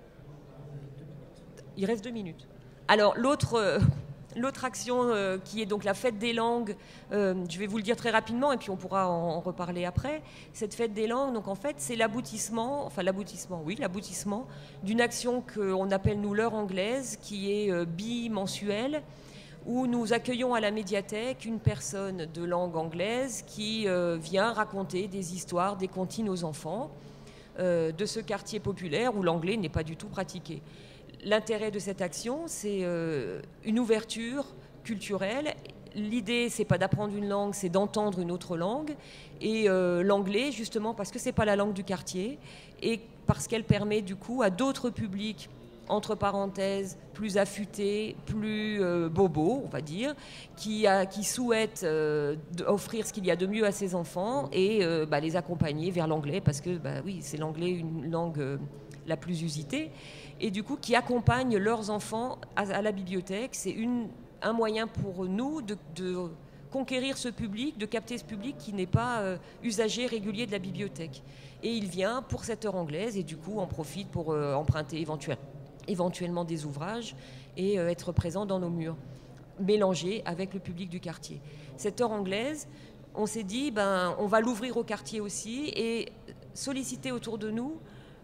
Il reste deux minutes. Alors, l'autre, euh, l'autre action euh, qui est donc la fête des langues, euh, je vais vous le dire très rapidement et puis on pourra en, en reparler après. Cette fête des langues, donc en fait, c'est l'aboutissement, enfin l'aboutissement, oui, l'aboutissement d'une action qu'on appelle nous l'heure anglaise, qui est euh, bimensuelle, où nous accueillons à la médiathèque une personne de langue anglaise qui euh, vient raconter des histoires, des comptines aux enfants. Euh, de ce quartier populaire où l'anglais n'est pas du tout pratiqué. L'intérêt de cette action, c'est euh, une ouverture culturelle. L'idée, c'est pas d'apprendre une langue, c'est d'entendre une autre langue. Et euh, l'anglais, justement, parce que c'est pas la langue du quartier et parce qu'elle permet du coup à d'autres publics, entre parenthèses, plus affûtés, plus euh, bobos, on va dire, qui, a, qui souhaitent euh, offrir ce qu'il y a de mieux à ses enfants et euh, bah, les accompagner vers l'anglais, parce que bah, oui, c'est l'anglais une langue euh, la plus usitée, et du coup qui accompagnent leurs enfants à, à la bibliothèque. C'est une, un moyen pour nous de, de conquérir ce public, de capter ce public qui n'est pas euh, usager régulier de la bibliothèque. Et il vient pour cette heure anglaise et du coup en profite pour euh, emprunter éventuellement. éventuellement des ouvrages et euh, être présent dans nos murs, mélangés avec le public du quartier. Cette heure anglaise, on s'est dit, ben, on va l'ouvrir au quartier aussi et solliciter autour de nous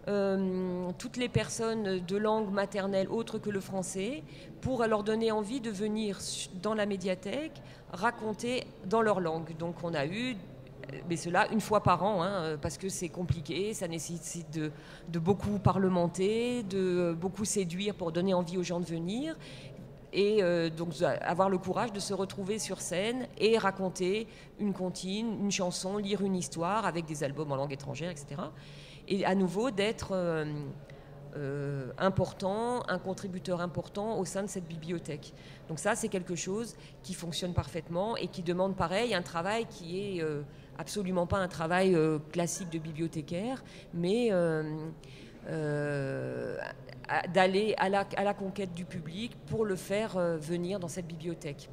euh, toutes les personnes de langue maternelle autre que le français pour leur donner envie de venir dans la médiathèque raconter dans leur langue. Donc on a eu mais cela une fois par an, hein, parce que c'est compliqué, ça nécessite de, de beaucoup parlementer, de beaucoup séduire pour donner envie aux gens de venir, et euh, donc avoir le courage de se retrouver sur scène et raconter une comptine, une chanson, lire une histoire avec des albums en langue étrangère, et cetera. Et à nouveau d'être euh, euh, important, un contributeur important au sein de cette bibliothèque. Donc ça, c'est quelque chose qui fonctionne parfaitement et qui demande pareil un travail qui est euh, absolument pas un travail euh, classique de bibliothécaire, mais euh, euh, d'aller à la, à la conquête du public pour le faire euh, venir dans cette bibliothèque.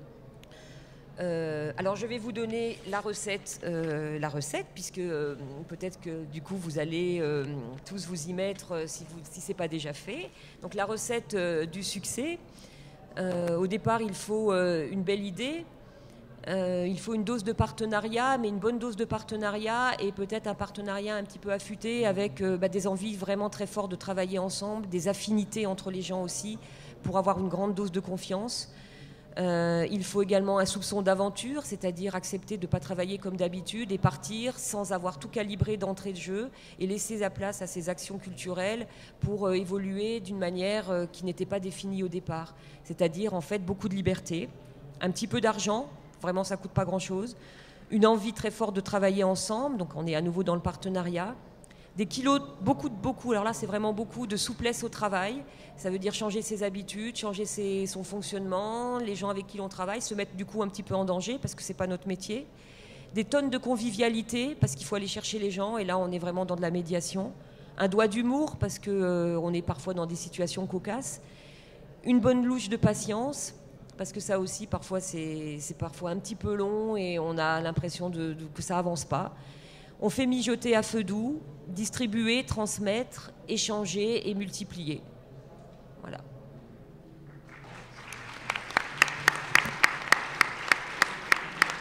Euh, alors je vais vous donner la recette, euh, la recette puisque euh, peut-être que du coup vous allez euh, tous vous y mettre euh, si, vous, si ce n'est pas déjà fait. Donc la recette euh, du succès, euh, au départ il faut euh, une belle idée. Euh, il faut une dose de partenariat, mais une bonne dose de partenariat et peut-être un partenariat un petit peu affûté avec euh, bah, des envies vraiment très fortes de travailler ensemble, des affinités entre les gens aussi, pour avoir une grande dose de confiance. Euh, il faut également un soupçon d'aventure, c'est-à-dire accepter de ne pas travailler comme d'habitude et partir sans avoir tout calibré d'entrée de jeu et laisser la place à ces actions culturelles pour euh, évoluer d'une manière euh, qui n'était pas définie au départ. C'est-à-dire en fait beaucoup de liberté, un petit peu d'argent. Vraiment, ça ne coûte pas grand-chose. Une envie très forte de travailler ensemble, donc on est à nouveau dans le partenariat. Des kilos, beaucoup, beaucoup, alors là c'est vraiment beaucoup de souplesse au travail. Ça veut dire changer ses habitudes, changer ses, son fonctionnement, les gens avec qui l'on travaille, se mettre du coup un petit peu en danger parce que ce n'est pas notre métier. Des tonnes de convivialité parce qu'il faut aller chercher les gens et là on est vraiment dans de la médiation. Un doigt d'humour parce qu'on euh, est parfois dans des situations cocasses. Une bonne louche de patience. Parce que ça aussi, parfois, c'est, c'est parfois un petit peu long et on a l'impression de, de, que ça avance pas. On fait mijoter à feu doux, distribuer, transmettre, échanger et multiplier. Voilà.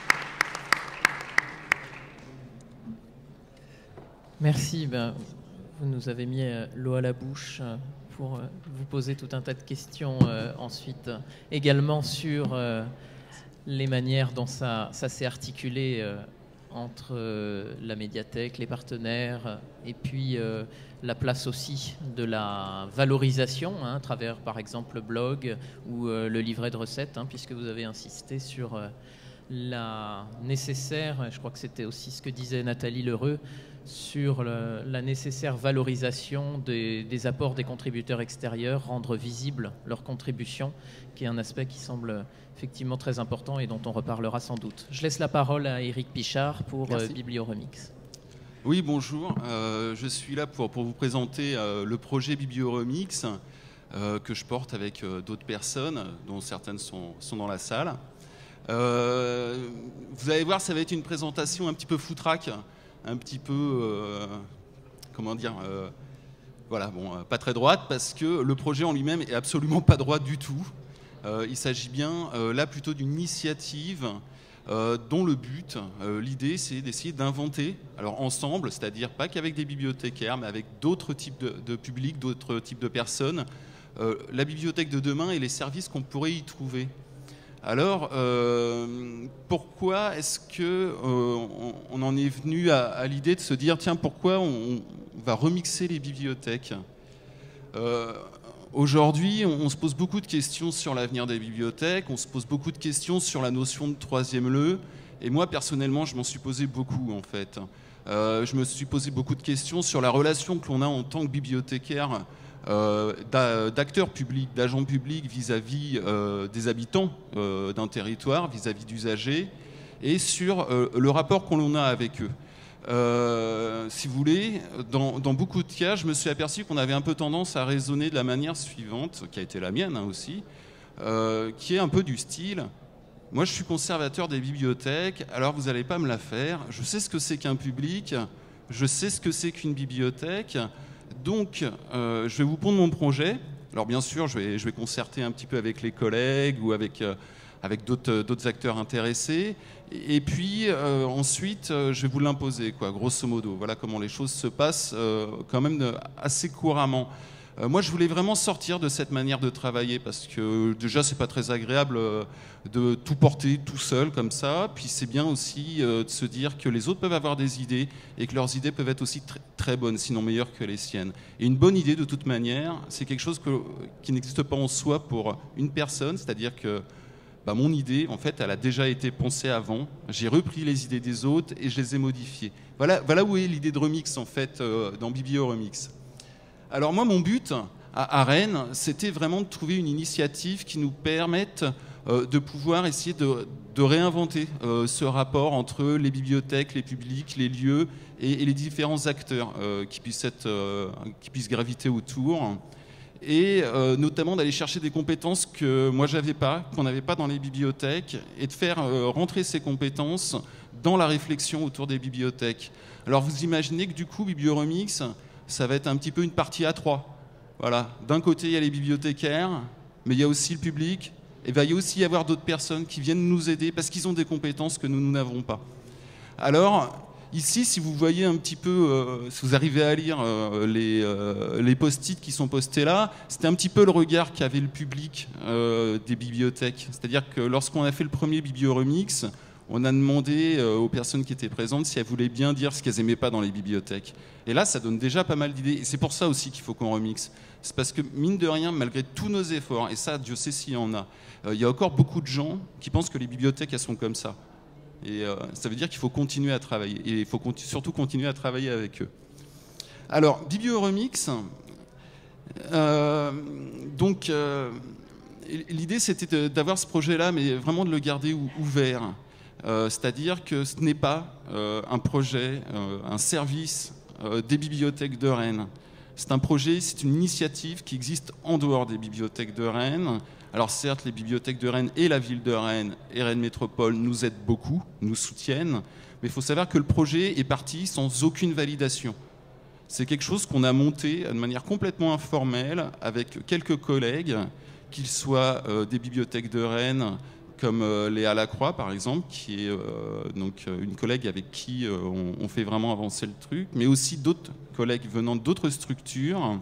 Merci. Ben, Vous nous avez mis l'eau à la bouche pour vous poser tout un tas de questions euh, ensuite, également sur euh, les manières dont ça, ça s'est articulé euh, entre euh, la médiathèque, les partenaires, et puis euh, la place aussi de la valorisation, hein, à travers par exemple le blog ou euh, le livret de recettes, hein, puisque vous avez insisté sur euh, la nécessaire, je crois que c'était aussi ce que disait Nathalie Lheureux, sur le, la nécessaire valorisation des, des apports des contributeurs extérieurs, rendre visible leur contribution, qui est un aspect qui semble effectivement très important et dont on reparlera sans doute. Je laisse la parole à Éric Pichard pour euh, Biblioremix. Oui, bonjour. Euh, je suis là pour, pour vous présenter euh, le projet Biblioremix euh, que je porte avec euh, d'autres personnes, dont certaines sont, sont dans la salle. Euh, vous allez voir, ça va être une présentation un petit peu foutraque, un petit peu, euh, comment dire, euh, voilà, bon, euh, pas très droite, parce que le projet en lui-même est absolument pas droit du tout. Euh, il s'agit bien euh, là plutôt d'une initiative euh, dont le but, euh, l'idée, c'est d'essayer d'inventer, alors ensemble, c'est-à-dire pas qu'avec des bibliothécaires, mais avec d'autres types de, de publics, d'autres types de personnes, euh, la bibliothèque de demain et les services qu'on pourrait y trouver. Alors, euh, pourquoi est-ce qu'on euh, on en est venu à, à l'idée de se dire, tiens, pourquoi on, on va remixer les bibliothèques ? euh, Aujourd'hui, on, on se pose beaucoup de questions sur l'avenir des bibliothèques, on se pose beaucoup de questions sur la notion de troisième lieu, et moi, personnellement, je m'en suis posé beaucoup, en fait. Euh, je me suis posé beaucoup de questions sur la relation que l'on a en tant que bibliothécaire, Euh, d'acteurs publics, d'agents publics vis-à-vis euh, des habitants euh, d'un territoire, vis-à-vis d'usagers, et sur euh, le rapport qu'on a avec eux. Euh, si vous voulez, dans, dans beaucoup de cas, je me suis aperçu qu'on avait un peu tendance à raisonner de la manière suivante, qui a été la mienne hein, aussi, euh, qui est un peu du style « Moi, je suis conservateur des bibliothèques, alors vous n'allez pas me la faire. Je sais ce que c'est qu'un public, je sais ce que c'est qu'une bibliothèque. » Donc, euh, je vais vous pondre mon projet. Alors, bien sûr, je vais, je vais concerter un petit peu avec les collègues ou avec, euh, avec d'autres, d'autres acteurs intéressés. Et, et puis, euh, ensuite, euh, je vais vous l'imposer, quoi, grosso modo. Voilà comment les choses se passent euh, quand même de, assez couramment. Euh, moi, je voulais vraiment sortir de cette manière de travailler parce que, déjà, c'est pas très agréable euh, de tout porter tout seul comme ça. Puis, c'est bien aussi euh, de se dire que les autres peuvent avoir des idées et que leurs idées peuvent être aussi tr- très bonnes, sinon meilleures que les siennes. Et une bonne idée, de toute manière, c'est quelque chose que, qui n'existe pas en soi pour une personne, c'est-à-dire que bah, mon idée, en fait, elle a déjà été pensée avant. J'ai repris les idées des autres et je les ai modifiées. Voilà, voilà où est l'idée de remix, en fait, euh, dans Biblioremix. Alors moi, mon but à, à Rennes, c'était vraiment de trouver une initiative qui nous permette euh, de pouvoir essayer de, de réinventer euh, ce rapport entre les bibliothèques, les publics, les lieux et, et les différents acteurs euh, qui, puissent être, euh, qui puissent graviter autour. Et euh, notamment d'aller chercher des compétences que moi j'avais pas, qu'on n'avait pas dans les bibliothèques, et de faire euh, rentrer ces compétences dans la réflexion autour des bibliothèques. Alors vous imaginez que du coup, Biblioremix, ça va être un petit peu une partie à trois. Voilà. D'un côté, il y a les bibliothécaires, mais il y a aussi le public, et il va y aussi y avoir d'autres personnes qui viennent nous aider parce qu'ils ont des compétences que nous, nous n'avons pas. Alors, ici, si vous voyez un petit peu, euh, si vous arrivez à lire euh, les, euh, les post-it qui sont postés là, c'était un petit peu le regard qu'avait le public euh, des bibliothèques. C'est-à-dire que lorsqu'on a fait le premier Biblioremix, on a demandé euh, aux personnes qui étaient présentes si elles voulaient bien dire ce qu'elles n'aimaient pas dans les bibliothèques. Et là, ça donne déjà pas mal d'idées. Et c'est pour ça aussi qu'il faut qu'on remixe. C'est parce que, mine de rien, malgré tous nos efforts, et ça, Dieu sait s'il y en a, il euh, y a encore beaucoup de gens qui pensent que les bibliothèques, elles sont comme ça. Et euh, ça veut dire qu'il faut continuer à travailler. Et il faut conti- surtout continuer à travailler avec eux. Alors, Biblioremix, euh, donc, euh, l'idée, c'était de, d'avoir ce projet-là, mais vraiment de le garder ou- ouvert. Euh, c'est-à-dire que ce n'est pas euh, un projet, euh, un service euh, des bibliothèques de Rennes. C'est un projet, c'est une initiative qui existe en dehors des bibliothèques de Rennes. Alors certes, les bibliothèques de Rennes et la ville de Rennes et Rennes Métropole nous aident beaucoup, nous soutiennent, mais il faut savoir que le projet est parti sans aucune validation. C'est quelque chose qu'on a monté de manière complètement informelle avec quelques collègues, qu'ils soient euh, des bibliothèques de Rennes, comme euh, Léa Lacroix, par exemple, qui est euh, donc, une collègue avec qui euh, on, on fait vraiment avancer le truc, mais aussi d'autres collègues venant d'autres structures.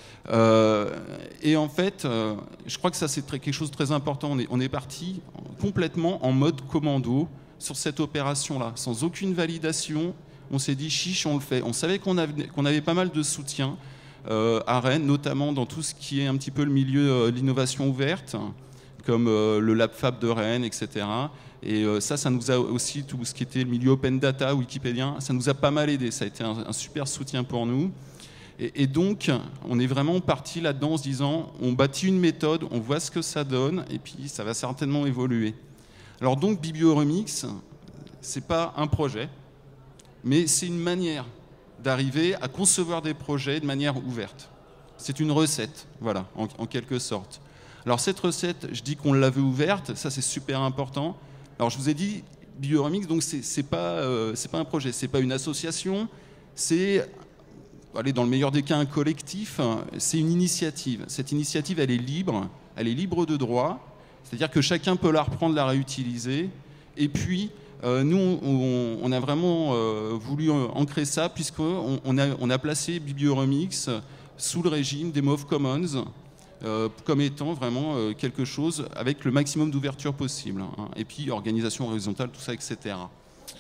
Euh, et en fait, euh, je crois que ça, c'est très, quelque chose de très important. On est, on est parti complètement en mode commando sur cette opération-là, sans aucune validation. On s'est dit, chiche, on le fait. On savait qu'on avait, qu'on avait pas mal de soutien euh, à Rennes, notamment dans tout ce qui est un petit peu le milieu de euh, l'innovation ouverte, comme euh, le LabFab de Rennes, et cetera. Et euh, ça, ça nous a aussi, tout ce qui était le milieu open data, wikipédien, ça nous a pas mal aidé. Ça a été un, un super soutien pour nous. Et, et donc, on est vraiment parti là-dedans en se disant, on bâtit une méthode, on voit ce que ça donne, et puis ça va certainement évoluer. Alors donc, BiblioRemix, c'est pas un projet, mais c'est une manière d'arriver à concevoir des projets de manière ouverte. C'est une recette, voilà, en, en quelque sorte. Alors cette recette, je dis qu'on la veut ouverte, ça c'est super important. Alors je vous ai dit, BiblioRemix, donc c'est, c'est pas, euh, c'est pas un projet, c'est pas une association, c'est, allez, dans le meilleur des cas, un collectif, c'est une initiative. Cette initiative, elle est libre, elle est libre de droit, c'est-à-dire que chacun peut la reprendre, la réutiliser, et puis euh, nous, on, on a vraiment euh, voulu ancrer ça, puisqu'on on a, on a placé BiblioRemix sous le régime des Move Commons, Euh, comme étant vraiment euh, quelque chose avec le maximum d'ouverture possible, hein, et puis organisation horizontale, tout ça, et cetera.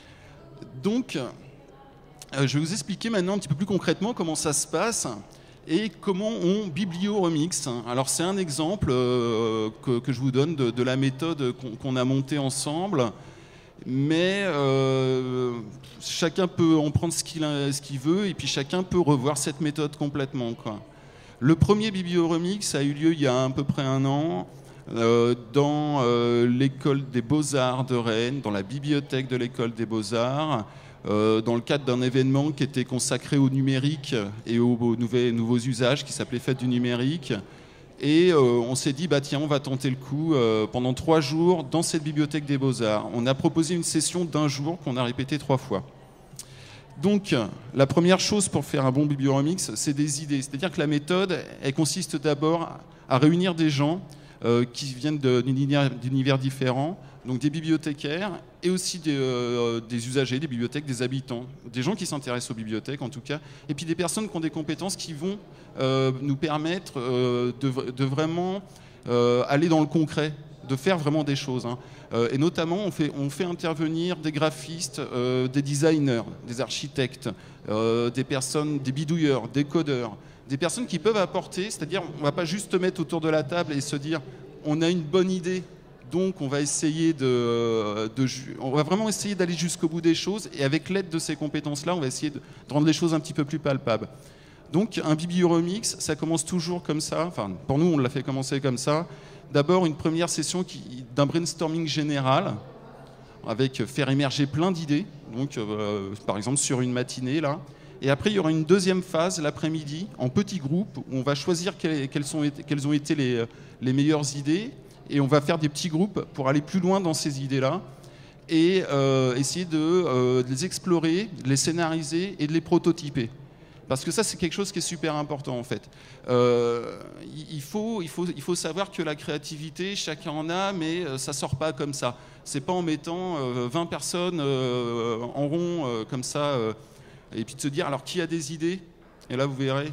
Donc, euh, je vais vous expliquer maintenant un petit peu plus concrètement comment ça se passe et comment on BiblioRemix. Alors, c'est un exemple euh, que, que je vous donne de, de la méthode qu'on, qu'on a montée ensemble, mais euh, chacun peut en prendre ce qu'il, ce qu'il veut, et puis chacun peut revoir cette méthode complètement, quoi. Le premier BiblioRemix a eu lieu il y a à peu près un an euh, dans euh, l'école des Beaux-Arts de Rennes, dans la bibliothèque de l'école des Beaux-Arts, euh, dans le cadre d'un événement qui était consacré au numérique et aux, aux nouveaux, nouveaux usages qui s'appelait Fête du numérique. Et euh, on s'est dit, bah, tiens, on va tenter le coup euh, pendant trois jours dans cette bibliothèque des Beaux-Arts. On a proposé une session d'un jour qu'on a répétée trois fois. Donc, la première chose pour faire un bon BiblioRemix, c'est des idées. C'est-à-dire que la méthode, elle consiste d'abord à réunir des gens euh, qui viennent de, d'univers, d'univers différents, donc des bibliothécaires et aussi des, euh, des usagers, des bibliothèques, des habitants, des gens qui s'intéressent aux bibliothèques en tout cas, et puis des personnes qui ont des compétences qui vont euh, nous permettre euh, de, de vraiment euh, aller dans le concret, de faire vraiment des choses, hein. Euh, et notamment, on fait, on fait intervenir des graphistes, euh, des designers, des architectes, euh, des personnes, des bidouilleurs, des codeurs, des personnes qui peuvent apporter, c'est-à-dire, on ne va pas juste se mettre autour de la table et se dire, on a une bonne idée, donc on va essayer de, de on va vraiment essayer d'aller jusqu'au bout des choses, et avec l'aide de ces compétences-là, on va essayer de, de rendre les choses un petit peu plus palpables. Donc, un BiblioRemix, ça commence toujours comme ça. Enfin, pour nous, on l'a fait commencer comme ça. D'abord, une première session qui, d'un brainstorming général, avec faire émerger plein d'idées, donc euh, par exemple sur une matinée là. Et après, il y aura une deuxième phase l'après-midi, en petits groupes, où on va choisir quelles, quelles, sont, quelles ont été les, les meilleures idées, et on va faire des petits groupes pour aller plus loin dans ces idées-là, et euh, essayer de, euh, de les explorer, de les scénariser et de les prototyper. Parce que ça, c'est quelque chose qui est super important, en fait. Euh, il, faut, il, faut, il faut savoir que la créativité, chacun en a, mais ça ne sort pas comme ça. C'est pas en mettant euh, vingt personnes euh, en rond, euh, comme ça, euh, et puis de se dire, alors, qui a des idées? Et là, vous verrez,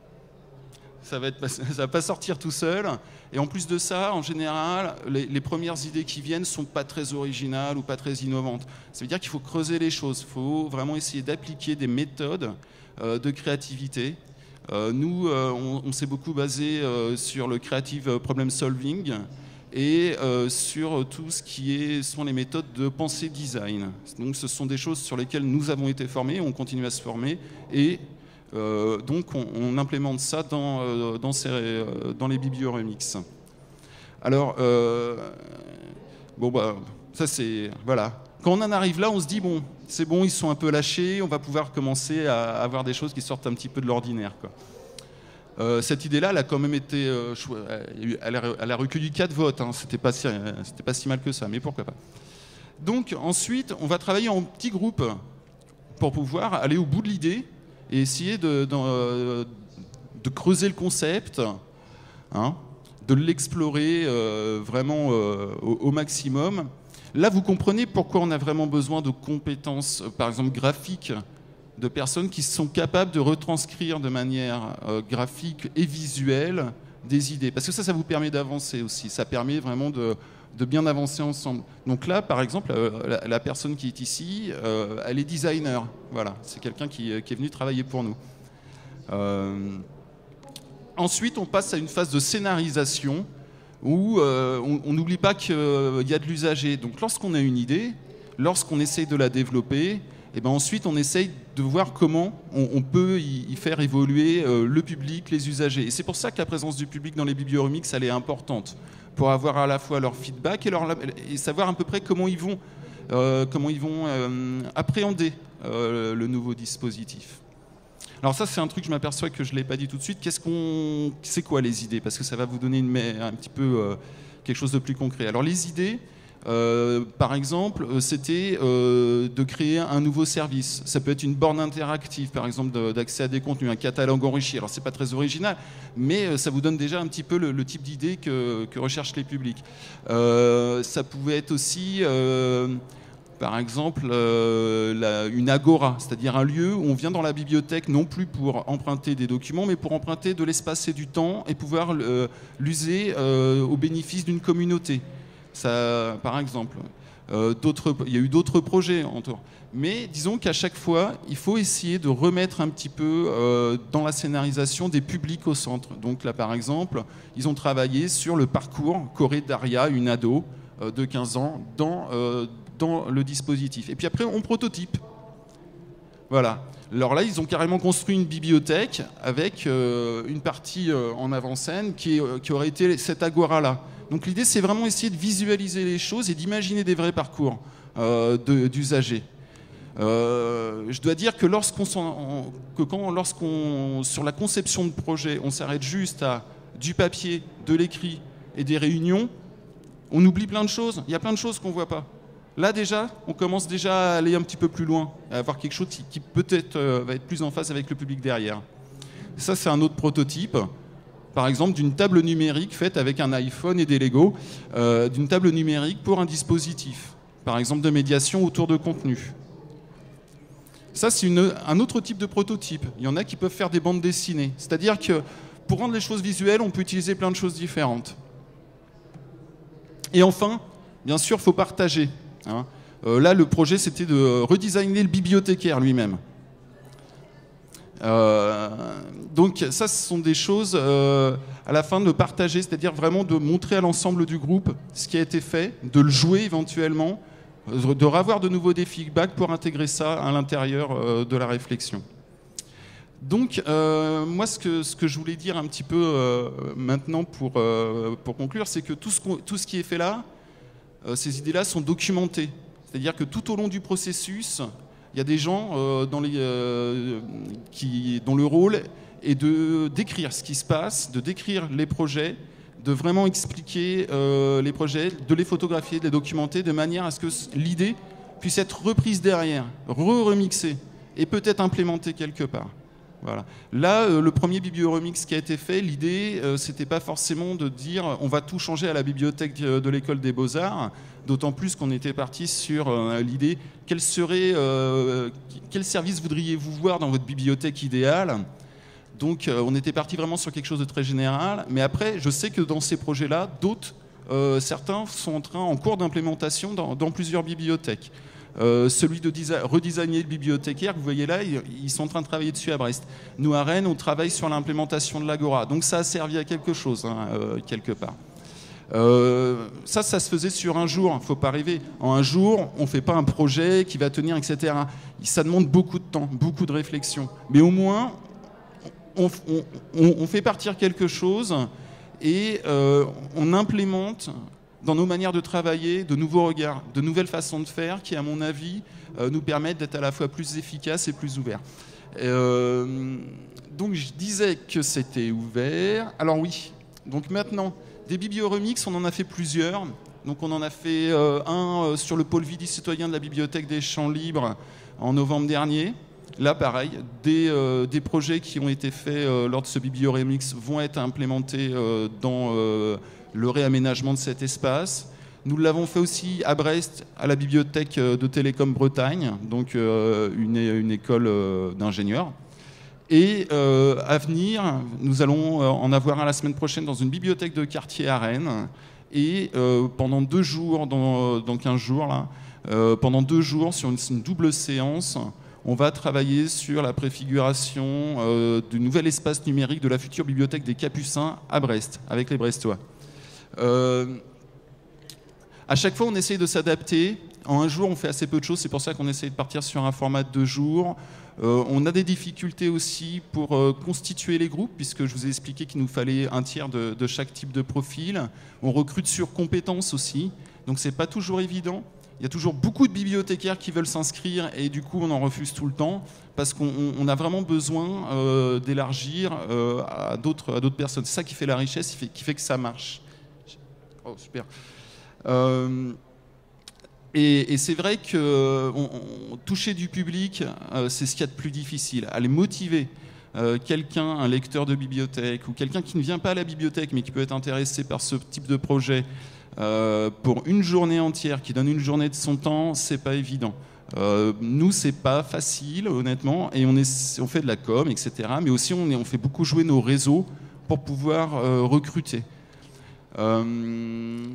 ça va être, ça va pas sortir tout seul. Et en plus de ça, en général, les, les premières idées qui viennent ne sont pas très originales ou pas très innovantes. Ça veut dire qu'il faut creuser les choses. Il faut vraiment essayer d'appliquer des méthodes de créativité. Euh, nous, euh, on, on s'est beaucoup basé euh, sur le creative problem solving et euh, sur tout ce qui est, sont les méthodes de pensée design. Donc, ce sont des choses sur lesquelles nous avons été formés, on continue à se former, et euh, donc on, on implémente ça dans, euh, dans, ces, euh, dans les BiblioRemix. Alors, euh, bon bah, ça c'est, voilà. Quand on en arrive là, on se dit, bon, c'est bon, ils sont un peu lâchés, on va pouvoir commencer à avoir des choses qui sortent un petit peu de l'ordinaire, quoi. Euh, cette idée-là, elle a quand même été... Euh, elle, a, elle a recueilli quatre votes, hein. C'était pas si, c'était pas si mal que ça, mais pourquoi pas. Donc, ensuite, on va travailler en petits groupes pour pouvoir aller au bout de l'idée et essayer de, de, de creuser le concept, hein, de l'explorer euh, vraiment euh, au, au maximum. Là, vous comprenez pourquoi on a vraiment besoin de compétences, euh, par exemple graphiques, de personnes qui sont capables de retranscrire de manière euh, graphique et visuelle des idées. Parce que ça, ça vous permet d'avancer aussi. Ça permet vraiment de, de bien avancer ensemble. Donc là, par exemple, euh, la, la personne qui est ici, euh, elle est designer. Voilà, c'est quelqu'un qui, qui est venu travailler pour nous. Euh, ensuite, on passe à une phase de scénarisation où euh, on n'oublie pas qu'il y a de l'usager. Donc lorsqu'on a une idée, lorsqu'on essaye de la développer, et ben ensuite on essaye de voir comment on, on peut y, y faire évoluer euh, le public, les usagers. Et c'est pour ça que la présence du public dans les biblioremix, elle est importante, pour avoir à la fois leur feedback et, leur, et savoir à peu près comment ils vont, euh, comment ils vont euh, appréhender euh, le nouveau dispositif. Alors ça, c'est un truc, je m'aperçois que je ne l'ai pas dit tout de suite. Qu'est-ce qu'on, c'est quoi les idées? Parce que ça va vous donner une, un petit peu euh, quelque chose de plus concret. Alors les idées, Euh, par exemple, c'était euh, de créer un nouveau service. Ça peut être une borne interactive, par exemple, d'accès à des contenus, un catalogue enrichi. Alors, c'est pas très original, mais ça vous donne déjà un petit peu le, le type d'idée que, que recherchent les publics. Euh, ça pouvait être aussi, euh, par exemple, euh, la, une agora, c'est-à-dire un lieu où on vient dans la bibliothèque non plus pour emprunter des documents, mais pour emprunter de l'espace et du temps et pouvoir euh, l'user euh, au bénéfice d'une communauté. Ça, par exemple, euh, il y a eu d'autres projets autour. Mais disons qu'à chaque fois, il faut essayer de remettre un petit peu euh, dans la scénarisation des publics au centre. Donc là, par exemple, ils ont travaillé sur le parcours qu'aurait Daria, une ado euh, de quinze ans, dans, euh, dans le dispositif. Et puis après, on prototype. Voilà. Alors là, ils ont carrément construit une bibliothèque avec euh, une partie euh, en avant-scène qui, euh, qui aurait été cette agora-là. Donc l'idée, c'est vraiment essayer de visualiser les choses et d'imaginer des vrais parcours euh, d'usagers. Euh, je dois dire que lorsqu'on, que quand, lorsqu'on, sur la conception de projet, on s'arrête juste à du papier, de l'écrit et des réunions, on oublie plein de choses. Il y a plein de choses qu'on ne voit pas. Là déjà, on commence déjà à aller un petit peu plus loin, à avoir quelque chose qui, qui peut-être euh, va être plus en phase avec le public derrière. Ça, c'est un autre prototype. Par exemple, d'une table numérique faite avec un iPhone et des Lego, euh, d'une table numérique pour un dispositif, par exemple de médiation autour de contenu. Ça, c'est un autre type de prototype. Il y en a qui peuvent faire des bandes dessinées. C'est-à-dire que pour rendre les choses visuelles, on peut utiliser plein de choses différentes. Et enfin, bien sûr, il faut partager. Hein. Euh, là, le projet, c'était de redesigner le bibliothécaire lui-même. Euh, donc ça, ce sont des choses euh, à la fin de partager, c'est-à-dire vraiment de montrer à l'ensemble du groupe ce qui a été fait, de le jouer éventuellement, de revoir de nouveaux des feedbacks pour intégrer ça à l'intérieur euh, de la réflexion. Donc euh, moi, ce que, ce que je voulais dire un petit peu euh, maintenant pour, euh, pour conclure, c'est que tout ce, qu'on, tout ce qui est fait là, euh, ces idées-là sont documentées. C'est-à-dire que tout au long du processus, il y a des gens euh, dans les, euh, qui, dont le rôle est de décrire ce qui se passe, de décrire les projets, de vraiment expliquer euh, les projets, de les photographier, de les documenter, de manière à ce que l'idée puisse être reprise derrière, re-remixée et peut-être implémentée quelque part. Voilà. Là, euh, le premier biblioremix qui a été fait, l'idée, euh, c'était pas forcément de dire on va tout changer à la bibliothèque de l'école des Beaux-Arts, d'autant plus qu'on était parti sur euh, l'idée quel serait, euh, quel service voudriez-vous voir dans votre bibliothèque idéale. Donc, euh, on était parti vraiment sur quelque chose de très général. Mais après, je sais que dans ces projets-là, d'autres, euh, certains sont en train, en cours d'implémentation dans, dans plusieurs bibliothèques. Euh, celui de redesigner le bibliothécaire, vous voyez là, ils, ils sont en train de travailler dessus à Brest. Nous, à Rennes, on travaille sur l'implémentation de l'Agora. Donc ça a servi à quelque chose, hein, euh, quelque part. Euh, ça, ça se faisait sur un jour. Il ne faut pas rêver. En un jour, on ne fait pas un projet qui va tenir, et cetera. Ça demande beaucoup de temps, beaucoup de réflexion. Mais au moins, on, on, on, on fait partir quelque chose et euh, on implémente dans nos manières de travailler, de nouveaux regards, de nouvelles façons de faire qui, à mon avis, euh, nous permettent d'être à la fois plus efficaces et plus ouverts. Euh, donc, je disais que c'était ouvert. Alors oui, donc maintenant, des biblioremix, on en a fait plusieurs. Donc, on en a fait euh, un sur le pôle vie des citoyens de la Bibliothèque des Champs Libres en novembre dernier. Là, pareil, des, euh, des projets qui ont été faits euh, lors de ce BiblioRemix vont être implémentés euh, dans euh, le réaménagement de cet espace. Nous l'avons fait aussi à Brest, à la bibliothèque de Télécom Bretagne, donc euh, une, une école euh, d'ingénieurs. Et euh, à venir, nous allons en avoir un la semaine prochaine dans une bibliothèque de quartier à Rennes. Et euh, pendant deux jours, dans, dans quinze jours, là, euh, pendant deux jours, sur une, une double séance, on va travailler sur la préfiguration euh, du nouvel espace numérique de la future bibliothèque des Capucins à Brest, avec les Brestois. Euh, à chaque fois, on essaye de s'adapter. En un jour, on fait assez peu de choses. C'est pour ça qu'on essaye de partir sur un format de deux jours. Euh, on a des difficultés aussi pour euh, constituer les groupes, puisque je vous ai expliqué qu'il nous fallait un tiers de, de chaque type de profil. On recrute sur compétences aussi, donc c'est pas toujours évident. Il y a toujours beaucoup de bibliothécaires qui veulent s'inscrire et du coup on en refuse tout le temps parce qu'on on a vraiment besoin euh, d'élargir euh, à d'autres à d'autres personnes. C'est ça qui fait la richesse, qui fait, qui fait que ça marche. Oh super. Euh, Et, et c'est vrai que on, on, toucher du public, euh, c'est ce qu'il y a de plus difficile. Aller motiver euh, quelqu'un, un lecteur de bibliothèque ou quelqu'un qui ne vient pas à la bibliothèque mais qui peut être intéressé par ce type de projet euh, pour une journée entière, qui donne une journée de son temps, c'est pas évident. Euh, nous, c'est pas facile, honnêtement, et on, est, on fait de la com, et cetera. Mais aussi, on, est, on fait beaucoup jouer nos réseaux pour pouvoir euh, recruter. Euh,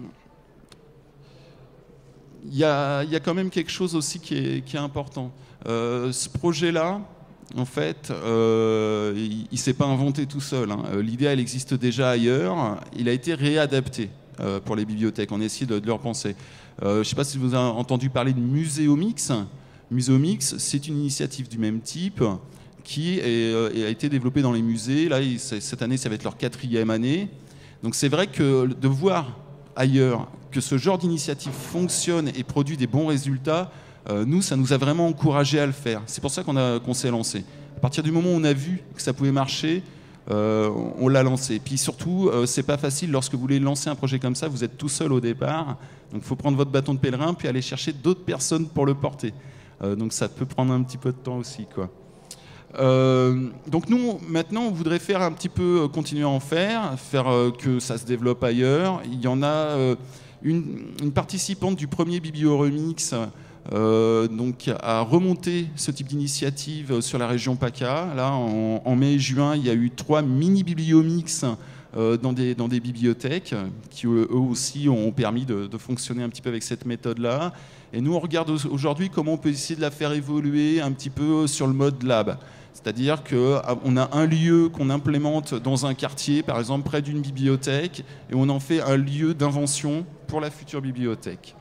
Il y, a, il y a quand même quelque chose aussi qui est, qui est important. Euh, ce projet-là, en fait, euh, il ne s'est pas inventé tout seul. Hein. L'idée, elle existe déjà ailleurs. Il a été réadapté euh, pour les bibliothèques. On essaie de, de le repenser. Euh, je ne sais pas si vous avez entendu parler de Muséomix. Muséomix, c'est une initiative du même type qui est, euh, a été développée dans les musées. Là, il, cette année, ça va être leur quatrième année. Donc c'est vrai que de voir ailleurs que ce genre d'initiative fonctionne et produit des bons résultats, euh, nous, ça nous a vraiment encouragé à le faire. C'est pour ça qu'on a, qu'on s'est lancé. À partir du moment où on a vu que ça pouvait marcher, euh, on l'a lancé. Et puis surtout, euh, c'est pas facile lorsque vous voulez lancer un projet comme ça, vous êtes tout seul au départ, donc il faut prendre votre bâton de pèlerin puis aller chercher d'autres personnes pour le porter. Euh, donc ça peut prendre un petit peu de temps aussi, quoi. Euh, donc nous, maintenant, on voudrait faire un petit peu, euh, continuer à en faire, faire euh, que ça se développe ailleurs. Il y en a euh, une, une participante du premier BiblioRemix euh, donc, a remonté ce type d'initiative sur la région PACA. Là, en, en mai et juin, il y a eu trois mini-bibliomix euh, dans, des, dans des bibliothèques qui, eux aussi, ont permis de, de fonctionner un petit peu avec cette méthode-là. Et nous, on regarde aujourd'hui comment on peut essayer de la faire évoluer un petit peu sur le mode lab. C'est-à-dire qu'on a un lieu qu'on implémente dans un quartier, par exemple près d'une bibliothèque, et on en fait un lieu d'invention pour la future bibliothèque.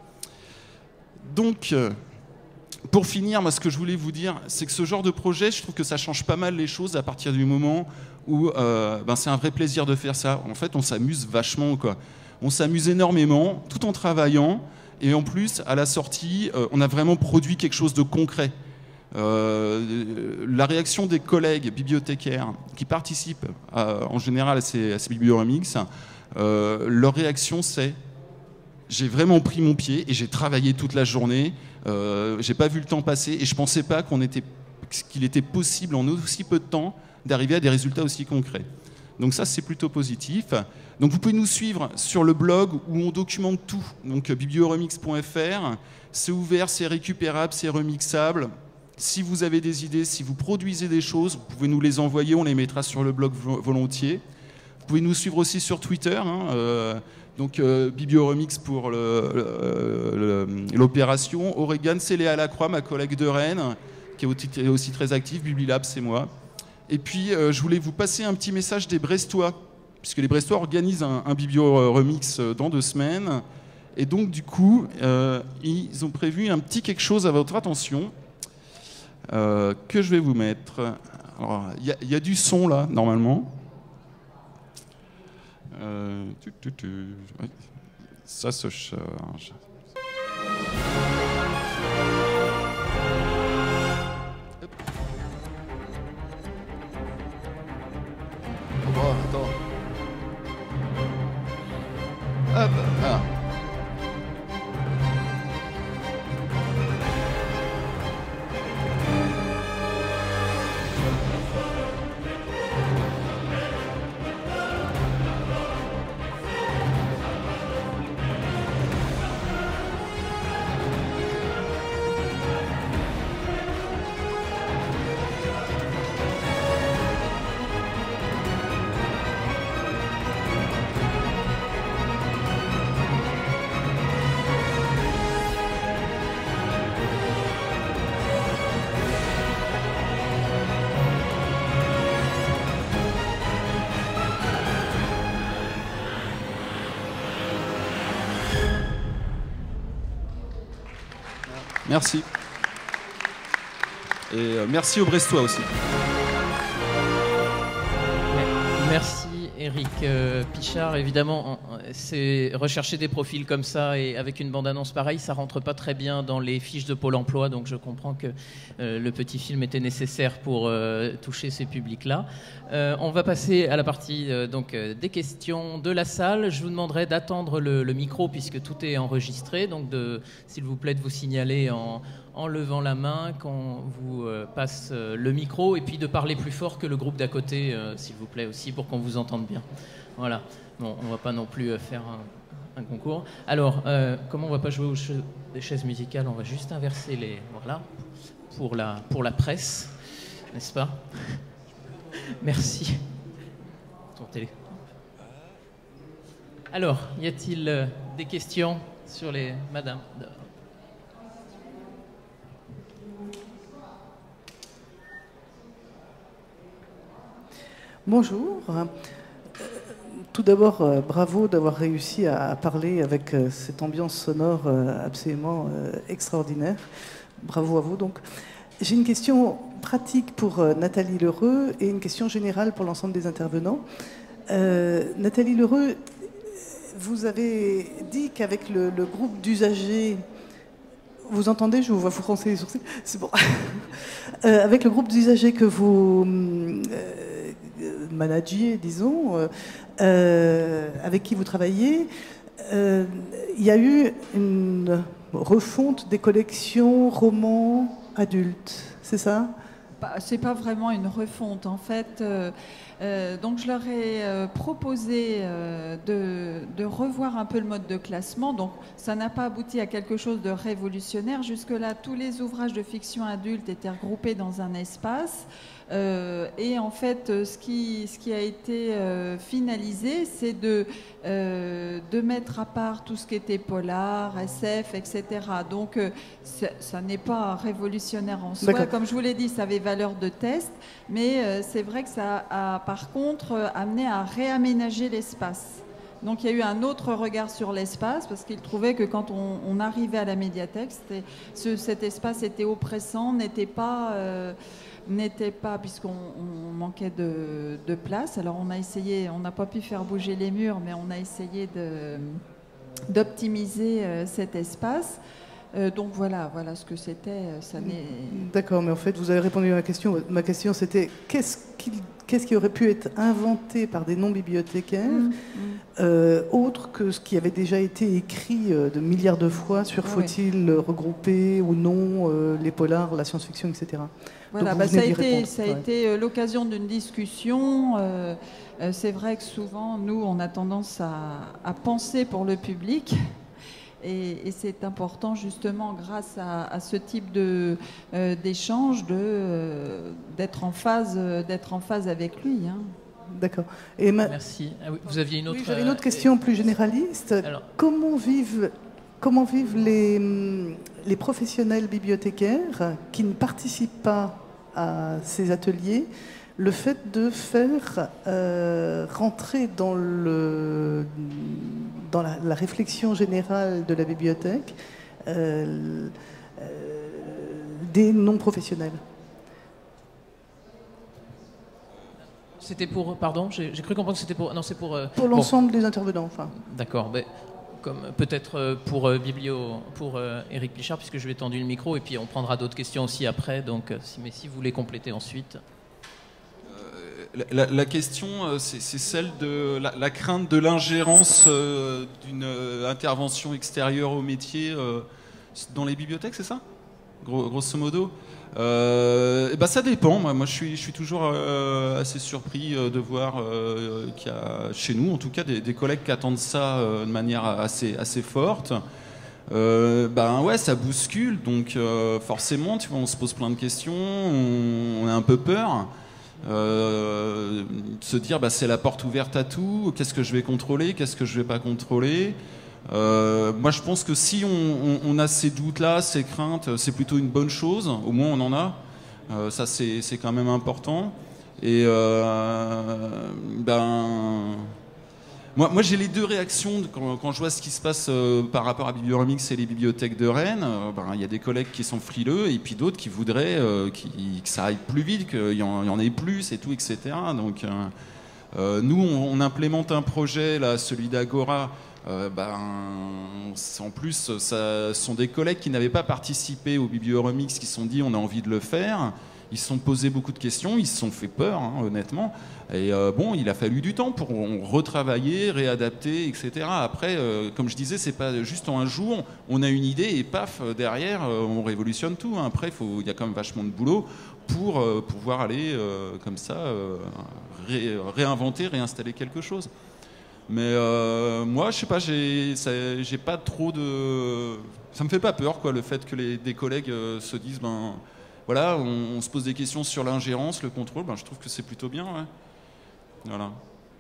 Donc, pour finir, moi, ce que je voulais vous dire, c'est que ce genre de projet, je trouve que ça change pas mal les choses à partir du moment où euh, ben, c'est un vrai plaisir de faire ça. En fait, on s'amuse vachement, quoi. On s'amuse énormément, tout en travaillant, et en plus, à la sortie, euh, on a vraiment produit quelque chose de concret. Euh, la réaction des collègues bibliothécaires qui participent à, en général à ces, à ces BiblioRemix, euh, leur réaction c'est j'ai vraiment pris mon pied et j'ai travaillé toute la journée, euh, j'ai pas vu le temps passer et je pensais pas qu'on était, qu'il était possible en aussi peu de temps d'arriver à des résultats aussi concrets. Donc ça c'est plutôt positif. Donc vous pouvez nous suivre sur le blog où on documente tout, donc biblioremix point F R, c'est ouvert, c'est récupérable, c'est remixable. Si vous avez des idées, si vous produisez des choses, vous pouvez nous les envoyer, on les mettra sur le blog volontiers. Vous pouvez nous suivre aussi sur Twitter, hein, euh, donc euh, BiblioRemix pour l'opération. Oregon, c'est Léa Lacroix, ma collègue de Rennes, qui est aussi, aussi très active. Biblilab, c'est moi. Et puis, euh, je voulais vous passer un petit message des Brestois, puisque les Brestois organisent un, un BiblioRemix dans deux semaines. Et donc, du coup, euh, ils ont prévu un petit quelque chose à votre attention. Euh, que je vais vous mettre. Il y, y a du son là, normalement. Euh, tu, tu, tu, oui. Ça se charge. Hop. Oh, attends. Hop. Ah. Merci. Et euh, merci aux Brestois aussi. Merci Éric euh, Pichard. Évidemment, c'est rechercher des profils comme ça et avec une bande-annonce pareille, ça rentre pas très bien dans les fiches de Pôle emploi, donc je comprends que euh, le petit film était nécessaire pour euh, toucher ces publics-là. Euh, on va passer à la partie euh, donc, euh, des questions de la salle. Je vous demanderai d'attendre le, le micro puisque tout est enregistré, donc de, s'il vous plaît de vous signaler en, en levant la main quand vous euh, passe euh, le micro et puis de parler plus fort que le groupe d'à côté, euh, s'il vous plaît aussi, pour qu'on vous entende bien. Voilà. Bon, on va pas non plus euh, faire un, un concours. Alors, euh, comme on va pas jouer aux ch- des chaises musicales, on va juste inverser les... Voilà. Pour la, pour la presse, n'est-ce pas? Merci. Ton télé. Alors, y a-t-il euh, des questions sur les... Madame. Bonjour. Euh, tout d'abord, euh, bravo d'avoir réussi à, à parler avec euh, cette ambiance sonore euh, absolument euh, extraordinaire. Bravo à vous. Donc, j'ai une question pratique pour euh, Nathalie Lheureux et une question générale pour l'ensemble des intervenants. Euh, Nathalie Lheureux, vous avez dit qu'avec le, le groupe d'usagers... Vous entendez? Je vous vois froncer les sourcils. C'est bon. euh, avec le groupe d'usagers que vous... Euh, managiez, disons, euh, euh, avec qui vous travaillez, euh, il y a eu une refonte des collections romans adultes, c'est ça? Bah, c'est pas vraiment une refonte, en fait. Euh, euh, donc, je leur ai euh, proposé euh, de, de revoir un peu le mode de classement. Donc, ça n'a pas abouti à quelque chose de révolutionnaire. Jusque-là, tous les ouvrages de fiction adulte étaient regroupés dans un espace. Euh, et en fait, ce qui, ce qui a été euh, finalisé, c'est de, euh, de mettre à part tout ce qui était polar, S F, et cetera. Donc, euh, ça n'est pas révolutionnaire en soi. Comme je vous l'ai dit, ça avait valeur de test, mais euh, c'est vrai que ça a, par contre, euh, amené à réaménager l'espace. Donc, il y a eu un autre regard sur l'espace, parce qu'il trouvait que quand on, on arrivait à la médiathèque, ce, cet espace était oppressant, n'était pas... Euh, n'était pas, puisqu'on on manquait de, de place. Alors on a essayé, on n'a pas pu faire bouger les murs, mais on a essayé de, d'optimiser euh, cet espace. Euh, donc voilà, voilà ce que c'était. Ça n'est... D'accord, mais en fait, vous avez répondu à ma question. Ma question, c'était qu'est-ce qui, qu'est-ce qui aurait pu être inventé par des non-bibliothécaires, mmh, mmh. Euh, autre que ce qui avait déjà été écrit euh, de milliards de fois sur ah, faut-il ouais. regrouper ou non euh, les polars, la science-fiction, et cetera. Voilà, bah ça a été, ça a ouais. été l'occasion d'une discussion. Euh, euh, c'est vrai que souvent, nous, on a tendance à, à penser pour le public. Et, et c'est important, justement, grâce à, à ce type de, euh, d'échange, de, euh, d'être, en phase, euh, d'être en phase avec lui. Hein. D'accord. Et ma... Merci. Ah oui, vous aviez une autre, oui, j'avais une autre question euh, plus généraliste. Alors... Comment vivent... Comment vivent les, les professionnels bibliothécaires qui ne participent pas à ces ateliers le fait de faire euh, rentrer dans, le, dans la, la réflexion générale de la bibliothèque euh, euh, des non-professionnels? C'était pour... Pardon, j'ai, j'ai cru comprendre que c'était pour... Non, c'est pour... Euh, pour l'ensemble bon. des intervenants, enfin. D'accord, mais... Comme peut-être pour euh, Biblio, pour euh, Éric Pichard, puisque je lui ai tendu le micro, et puis on prendra d'autres questions aussi après. Donc, si, mais si vous voulez compléter ensuite. Euh, la, la question, c'est, c'est celle de la, la crainte de l'ingérence euh, d'une euh, intervention extérieure au métier euh, dans les bibliothèques, c'est ça, Gros, grosso modo. Euh, et ben ça dépend. Moi, moi je suis, je suis toujours euh, assez surpris euh, de voir euh, qu'il y a chez nous, en tout cas, des, des collègues qui attendent ça euh, de manière assez, assez forte. Euh, ben ouais, ça bouscule. Donc euh, forcément, tu vois, on se pose plein de questions, on, on a un peu peur. Euh, de se dire, bah, c'est la porte ouverte à tout. Qu'est-ce que je vais contrôler? Qu'est-ce que je vais pas contrôler? Euh, moi je pense que si on, on, on a ces doutes-là, ces craintes, c'est plutôt une bonne chose, au moins on en a, euh, ça c'est, c'est quand même important. Et euh, ben, moi, moi j'ai les deux réactions quand, quand je vois ce qui se passe euh, par rapport à Biblioremix et les bibliothèques de Rennes. Euh, ben, y a des collègues qui sont frileux et puis d'autres qui voudraient euh, qui, que ça aille plus vite, qu'il y, y en ait plus et tout, et cetera. Donc euh, euh, nous, on, on implémente un projet, là, celui d'Agora. Euh, ben, en plus, ce sont des collègues qui n'avaient pas participé au Biblioremix qui se sont dit on a envie de le faire. Ils se sont posés beaucoup de questions, ils se sont fait peur, hein, honnêtement. Et euh, bon, il a fallu du temps pour retravailler, réadapter, et cetera. Après, euh, comme je disais, c'est pas juste en un jour, on a une idée et paf, derrière, euh, on révolutionne tout. Hein. Après, il y a quand même vachement de boulot pour euh, pouvoir aller euh, comme ça, euh, ré réinventer, réinstaller quelque chose. Mais euh, moi, je sais pas, j'ai pas trop de... Ça me fait pas peur, quoi, le fait que les, des collègues euh, se disent... ben voilà, on, on se pose des questions sur l'ingérence, le contrôle, ben, je trouve que c'est plutôt bien. Ouais. Voilà.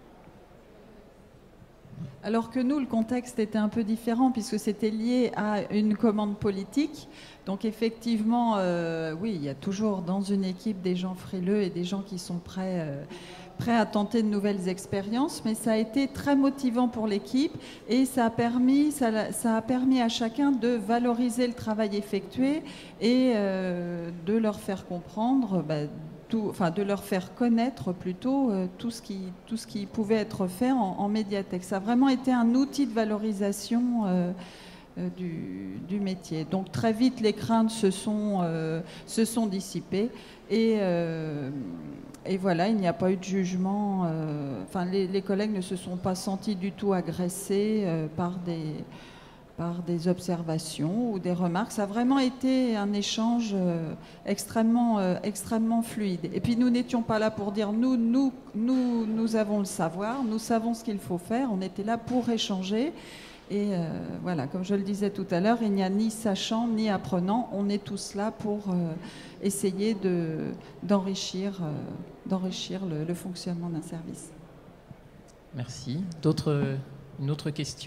Alors que nous, le contexte était un peu différent puisque c'était lié à une commande politique. Donc effectivement, euh, oui, il y a toujours dans une équipe des gens frileux et des gens qui sont prêts, euh, prêts à tenter de nouvelles expériences. Mais ça a été très motivant pour l'équipe et ça a permis, ça, ça a permis à chacun de valoriser le travail effectué et euh, de leur faire comprendre... Bah, Tout, enfin, de leur faire connaître plutôt euh, tout, ce qui, tout ce qui pouvait être fait en, en médiathèque. Ça a vraiment été un outil de valorisation euh, euh, du, du métier. Donc très vite, les craintes se sont, euh, se sont dissipées et, euh, et voilà, il n'y a pas eu de jugement. Euh, enfin, les, les collègues ne se sont pas sentis du tout agressés euh, par des... par des observations ou des remarques. Ça a vraiment été un échange euh, extrêmement, euh, extrêmement fluide. Et puis nous n'étions pas là pour dire nous, nous, nous, nous avons le savoir, nous savons ce qu'il faut faire. On était là pour échanger. Et euh, voilà, comme je le disais tout à l'heure, il n'y a ni sachant ni apprenant. On est tous là pour euh, essayer de, d'enrichir, euh, d'enrichir le, le fonctionnement d'un service. Merci. D'autres, une autre question ?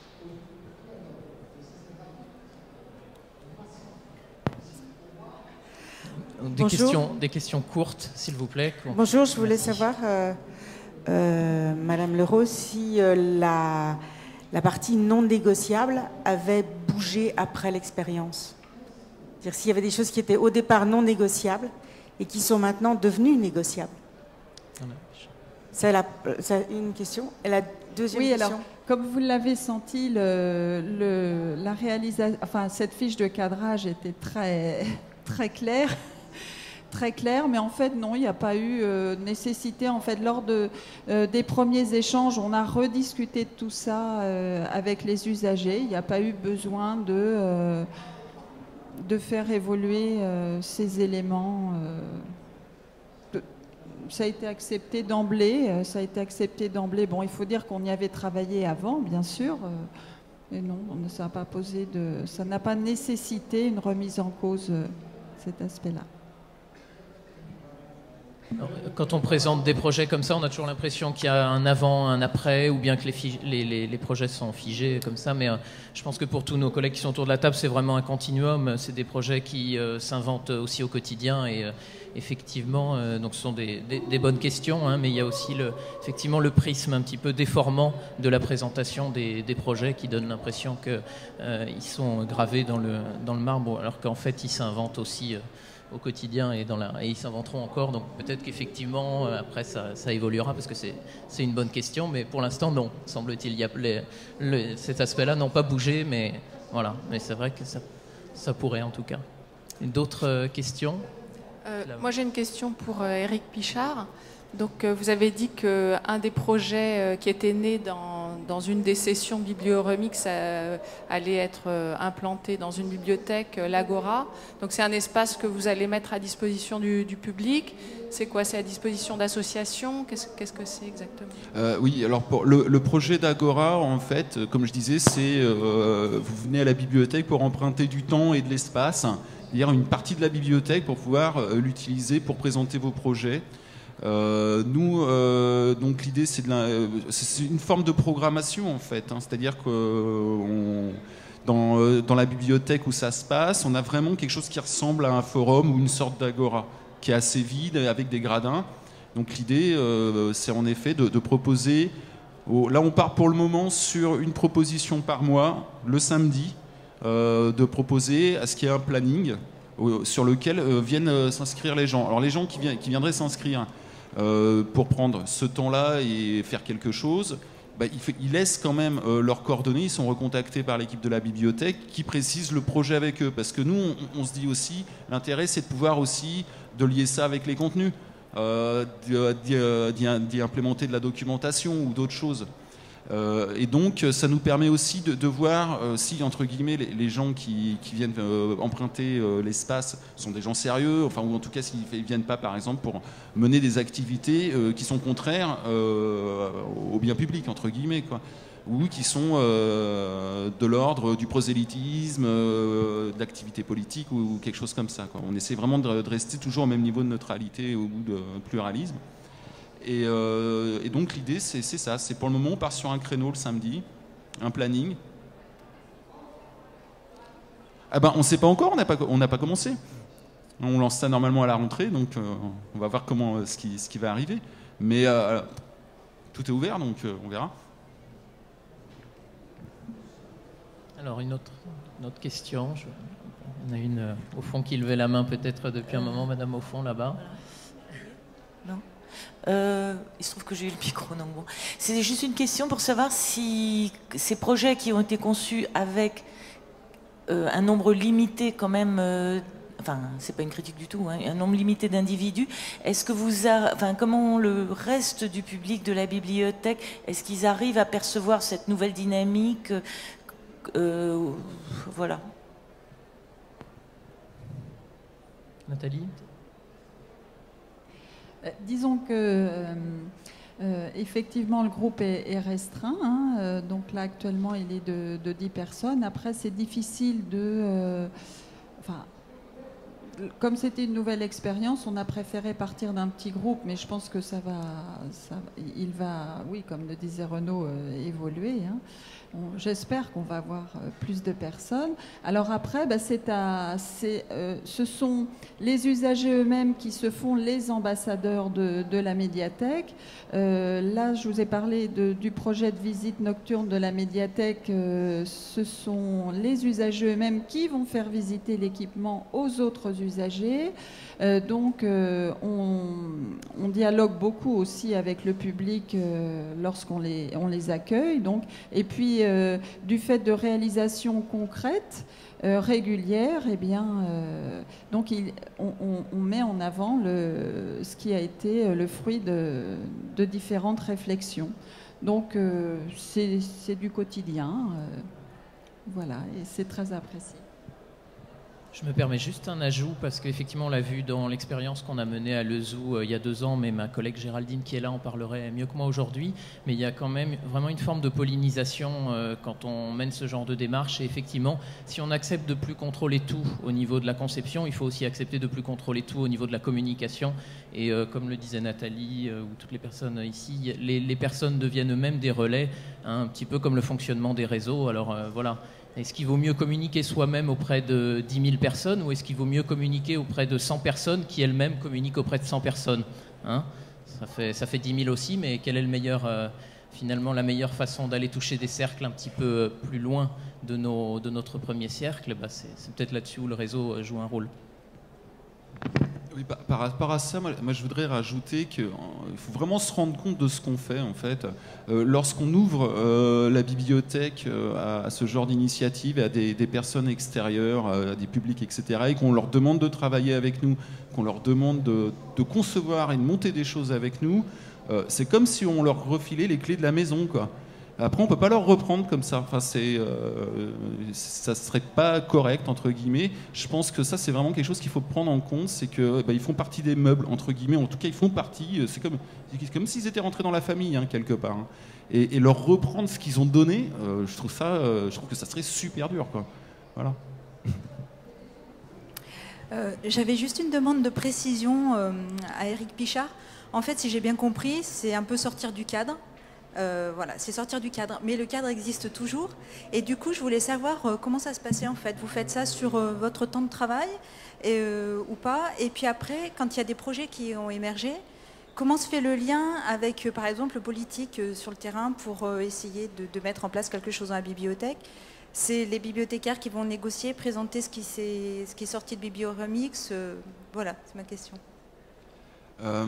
Des questions, des questions courtes, s'il vous plaît. Bonjour, je voulais Merci. savoir, euh, euh, Madame Leroux, si euh, la, la partie non négociable avait bougé après l'expérience. C'est-à-dire s'il y avait des choses qui étaient au départ non négociables et qui sont maintenant devenues négociables. C'est une question. Et la deuxième oui, question. Alors, comme vous l'avez senti, le, le, la réalisation, enfin, cette fiche de cadrage était très, très claire. Très clair, mais en fait non, il n'y a pas eu euh, nécessité. En fait, lors de, euh, des premiers échanges, on a rediscuté de tout ça euh, avec les usagers. Il n'y a pas eu besoin de, euh, de faire évoluer euh, ces éléments. Euh, de, ça a été accepté d'emblée. Euh, ça a été accepté d'emblée. Bon, il faut dire qu'on y avait travaillé avant, bien sûr. Euh, et non, ça n'a pas posé de, ça n'a pas nécessité une remise en cause euh, cet aspect-là. Quand on présente des projets comme ça, on a toujours l'impression qu'il y a un avant, un après, ou bien que les, les, les, les projets sont figés comme ça. Mais euh, je pense que pour tous nos collègues qui sont autour de la table, c'est vraiment un continuum. C'est des projets qui euh, s'inventent aussi au quotidien. Et euh, effectivement, euh, donc ce sont des, des, des bonnes questions, hein, mais il y a aussi le, effectivement le prisme un petit peu déformant de la présentation des, des projets qui donne l'impression qu'ils euh, sont gravés dans le, dans le marbre, alors qu'en fait, ils s'inventent aussi... Euh, au quotidien et, dans la, et ils s'inventeront encore. Donc peut-être qu'effectivement, euh, après, ça, ça évoluera parce que c'est une bonne question. Mais pour l'instant, non. Semble-t-il, y a les, les, cet aspect-là n'a pas bougé. Mais voilà. Mais c'est vrai que ça, ça pourrait en tout cas. D'autres euh, questions euh, Moi, j'ai une question pour euh, Éric Pichard. Donc, euh, vous avez dit qu'un des projets euh, qui était né dans, dans une des sessions Biblioremix euh, allait être euh, implanté dans une bibliothèque, euh, l'Agora. Donc, c'est un espace que vous allez mettre à disposition du, du public. C'est quoi? C'est à disposition d'associations? Qu'est-ce qu'est-ce que c'est exactement? euh, Oui, alors pour le, le projet d'Agora, en fait, comme je disais, c'est euh, vous venez à la bibliothèque pour emprunter du temps et de l'espace, c'est-à-dire une partie de la bibliothèque pour pouvoir euh, l'utiliser pour présenter vos projets. Euh, nous, euh, donc l'idée, c'est euh, une forme de programmation en fait, hein, c'est-à-dire que euh, dans, euh, dans la bibliothèque où ça se passe, on a vraiment quelque chose qui ressemble à un forum ou une sorte d'agora qui est assez vide avec des gradins. Donc l'idée, euh, c'est en effet de, de proposer Là, on part pour le moment sur une proposition par mois, le samedi, euh, de proposer à ce qu'il y ait un planning euh, sur lequel euh, viennent euh, s'inscrire les gens. Alors les gens qui, vient, qui viendraient s'inscrire euh, pour prendre ce temps-là et faire quelque chose, bah, ils, fait, ils laissent quand même euh, leurs coordonnées, ils sont recontactés par l'équipe de la bibliothèque qui précise le projet avec eux. Parce que nous, on, on se dit aussi, l'intérêt c'est de pouvoir aussi de lier ça avec les contenus. Euh, d'y implémenter de la documentation ou d'autres choses. Euh, et donc, ça nous permet aussi de, de voir euh, si, entre guillemets, les, les gens qui, qui viennent euh, emprunter euh, l'espace sont des gens sérieux, enfin, ou en tout cas s'ils ne viennent pas, par exemple, pour mener des activités euh, qui sont contraires euh, au bien public, entre guillemets, quoi. Ou qui sont euh, de l'ordre du prosélytisme, euh, de l'activité politique ou, ou quelque chose comme ça, quoi. On essaie vraiment de, de rester toujours au même niveau de neutralité ou de pluralisme. Et, euh, et donc l'idée, c'est ça. C'est pour le moment, on part sur un créneau le samedi, un planning. Ah ben, on ne sait pas encore, on n'a pas, on n'a pas commencé. On lance ça normalement à la rentrée, donc euh, on va voir comment, ce, qui, ce qui va arriver. Mais euh, tout est ouvert, donc euh, on verra. Alors, une autre, une autre question. Je, il y en a une euh, au fond qui levait la main peut-être depuis un moment, madame au fond là-bas. Non. Euh, il se trouve que j'ai eu le micro, donc bon. C'est juste une question pour savoir si ces projets qui ont été conçus avec euh, un nombre limité quand même, euh, enfin, c'est pas une critique du tout, hein, un nombre limité d'individus, est-ce que vous, a, enfin, comment le reste du public de la bibliothèque, est-ce qu'ils arrivent à percevoir cette nouvelle dynamique? Euh, voilà. Nathalie ? euh, Disons que euh, euh, effectivement le groupe est, est restreint, hein, euh, donc là actuellement il est de, de dix personnes. Après c'est difficile de... Euh, enfin, comme c'était une nouvelle expérience, on a préféré partir d'un petit groupe, mais je pense que ça va, ça, il va, oui, comme le disait Renaud, euh, évoluer, hein. J'espère qu'on va avoir plus de personnes. Alors après, bah, c'est à, c'est, euh, ce sont les usagers eux-mêmes qui se font les ambassadeurs de, de la médiathèque. Euh, là, je vous ai parlé de, du projet de visite nocturne de la médiathèque. Euh, ce sont les usagers eux-mêmes qui vont faire visiter l'équipement aux autres usagers. Euh, donc, euh, on, on dialogue beaucoup aussi avec le public euh, lorsqu'on les, on les accueille. Donc, et puis, euh, du fait de réalisations concrètes, euh, régulières, eh bien, euh, donc il, on, on, on met en avant le, ce qui a été le fruit de, de différentes réflexions. Donc, euh, c'est du quotidien. Euh, voilà, et c'est très apprécié. Je me permets juste un ajout parce qu'effectivement on l'a vu dans l'expérience qu'on a menée à Lezou euh, il y a deux ans, mais ma collègue Géraldine qui est là en parlerait mieux que moi aujourd'hui, mais il y a quand même vraiment une forme de pollinisation euh, quand on mène ce genre de démarche et effectivement si on accepte de plus contrôler tout au niveau de la conception, il faut aussi accepter de plus contrôler tout au niveau de la communication et euh, comme le disait Nathalie euh, ou toutes les personnes ici, les, les personnes deviennent eux-mêmes des relais, hein, un petit peu comme le fonctionnement des réseaux, alors euh, voilà. Est-ce qu'il vaut mieux communiquer soi-même auprès de dix mille personnes ou est-ce qu'il vaut mieux communiquer auprès de cent personnes qui elles-mêmes communiquent auprès de cent personnes, hein, ça fait, ça fait dix mille aussi, mais quelle est le meilleur, euh, finalement la meilleure façon d'aller toucher des cercles un petit peu plus loin de, nos, de notre premier cercle, bah c'est peut-être là-dessus où le réseau joue un rôle. Oui, par, par rapport à ça, moi, moi je voudrais rajouter qu'il faut vraiment se rendre compte de ce qu'on fait en fait. Euh, Lorsqu'on ouvre euh, la bibliothèque euh, à, à ce genre d'initiative, à des, des personnes extérieures, à des publics, et cetera, et qu'on leur demande de travailler avec nous, qu'on leur demande de, de concevoir et de monter des choses avec nous, euh, c'est comme si on leur refilait les clés de la maison, quoi. Après, on ne peut pas leur reprendre comme ça. Enfin, c'est, euh, ça ne serait pas correct, entre guillemets. Je pense que ça, c'est vraiment quelque chose qu'il faut prendre en compte. C'est qu'ils bah, font partie des meubles, entre guillemets. En tout cas, ils font partie. C'est comme, comme s'ils étaient rentrés dans la famille, hein, quelque part. Hein. Et, et leur reprendre ce qu'ils ont donné, euh, je, trouve ça, euh, je trouve que ça serait super dur, quoi. Voilà. Euh, J'avais juste une demande de précision euh, à Éric Pichard. En fait, si j'ai bien compris, c'est un peu sortir du cadre. Euh, voilà, c'est sortir du cadre, mais le cadre existe toujours. Et du coup, je voulais savoir euh, comment ça se passait en fait. Vous faites ça sur euh, votre temps de travail et, euh, ou pas? Et puis après, quand il y a des projets qui ont émergé, comment se fait le lien avec, par exemple, le politique sur le terrain pour essayer de, de mettre en place quelque chose dans la bibliothèque? C'est les bibliothécaires qui vont négocier, présenter ce qui, est, ce qui est sorti de BiblioRemix. Euh, voilà, c'est ma question. Euh,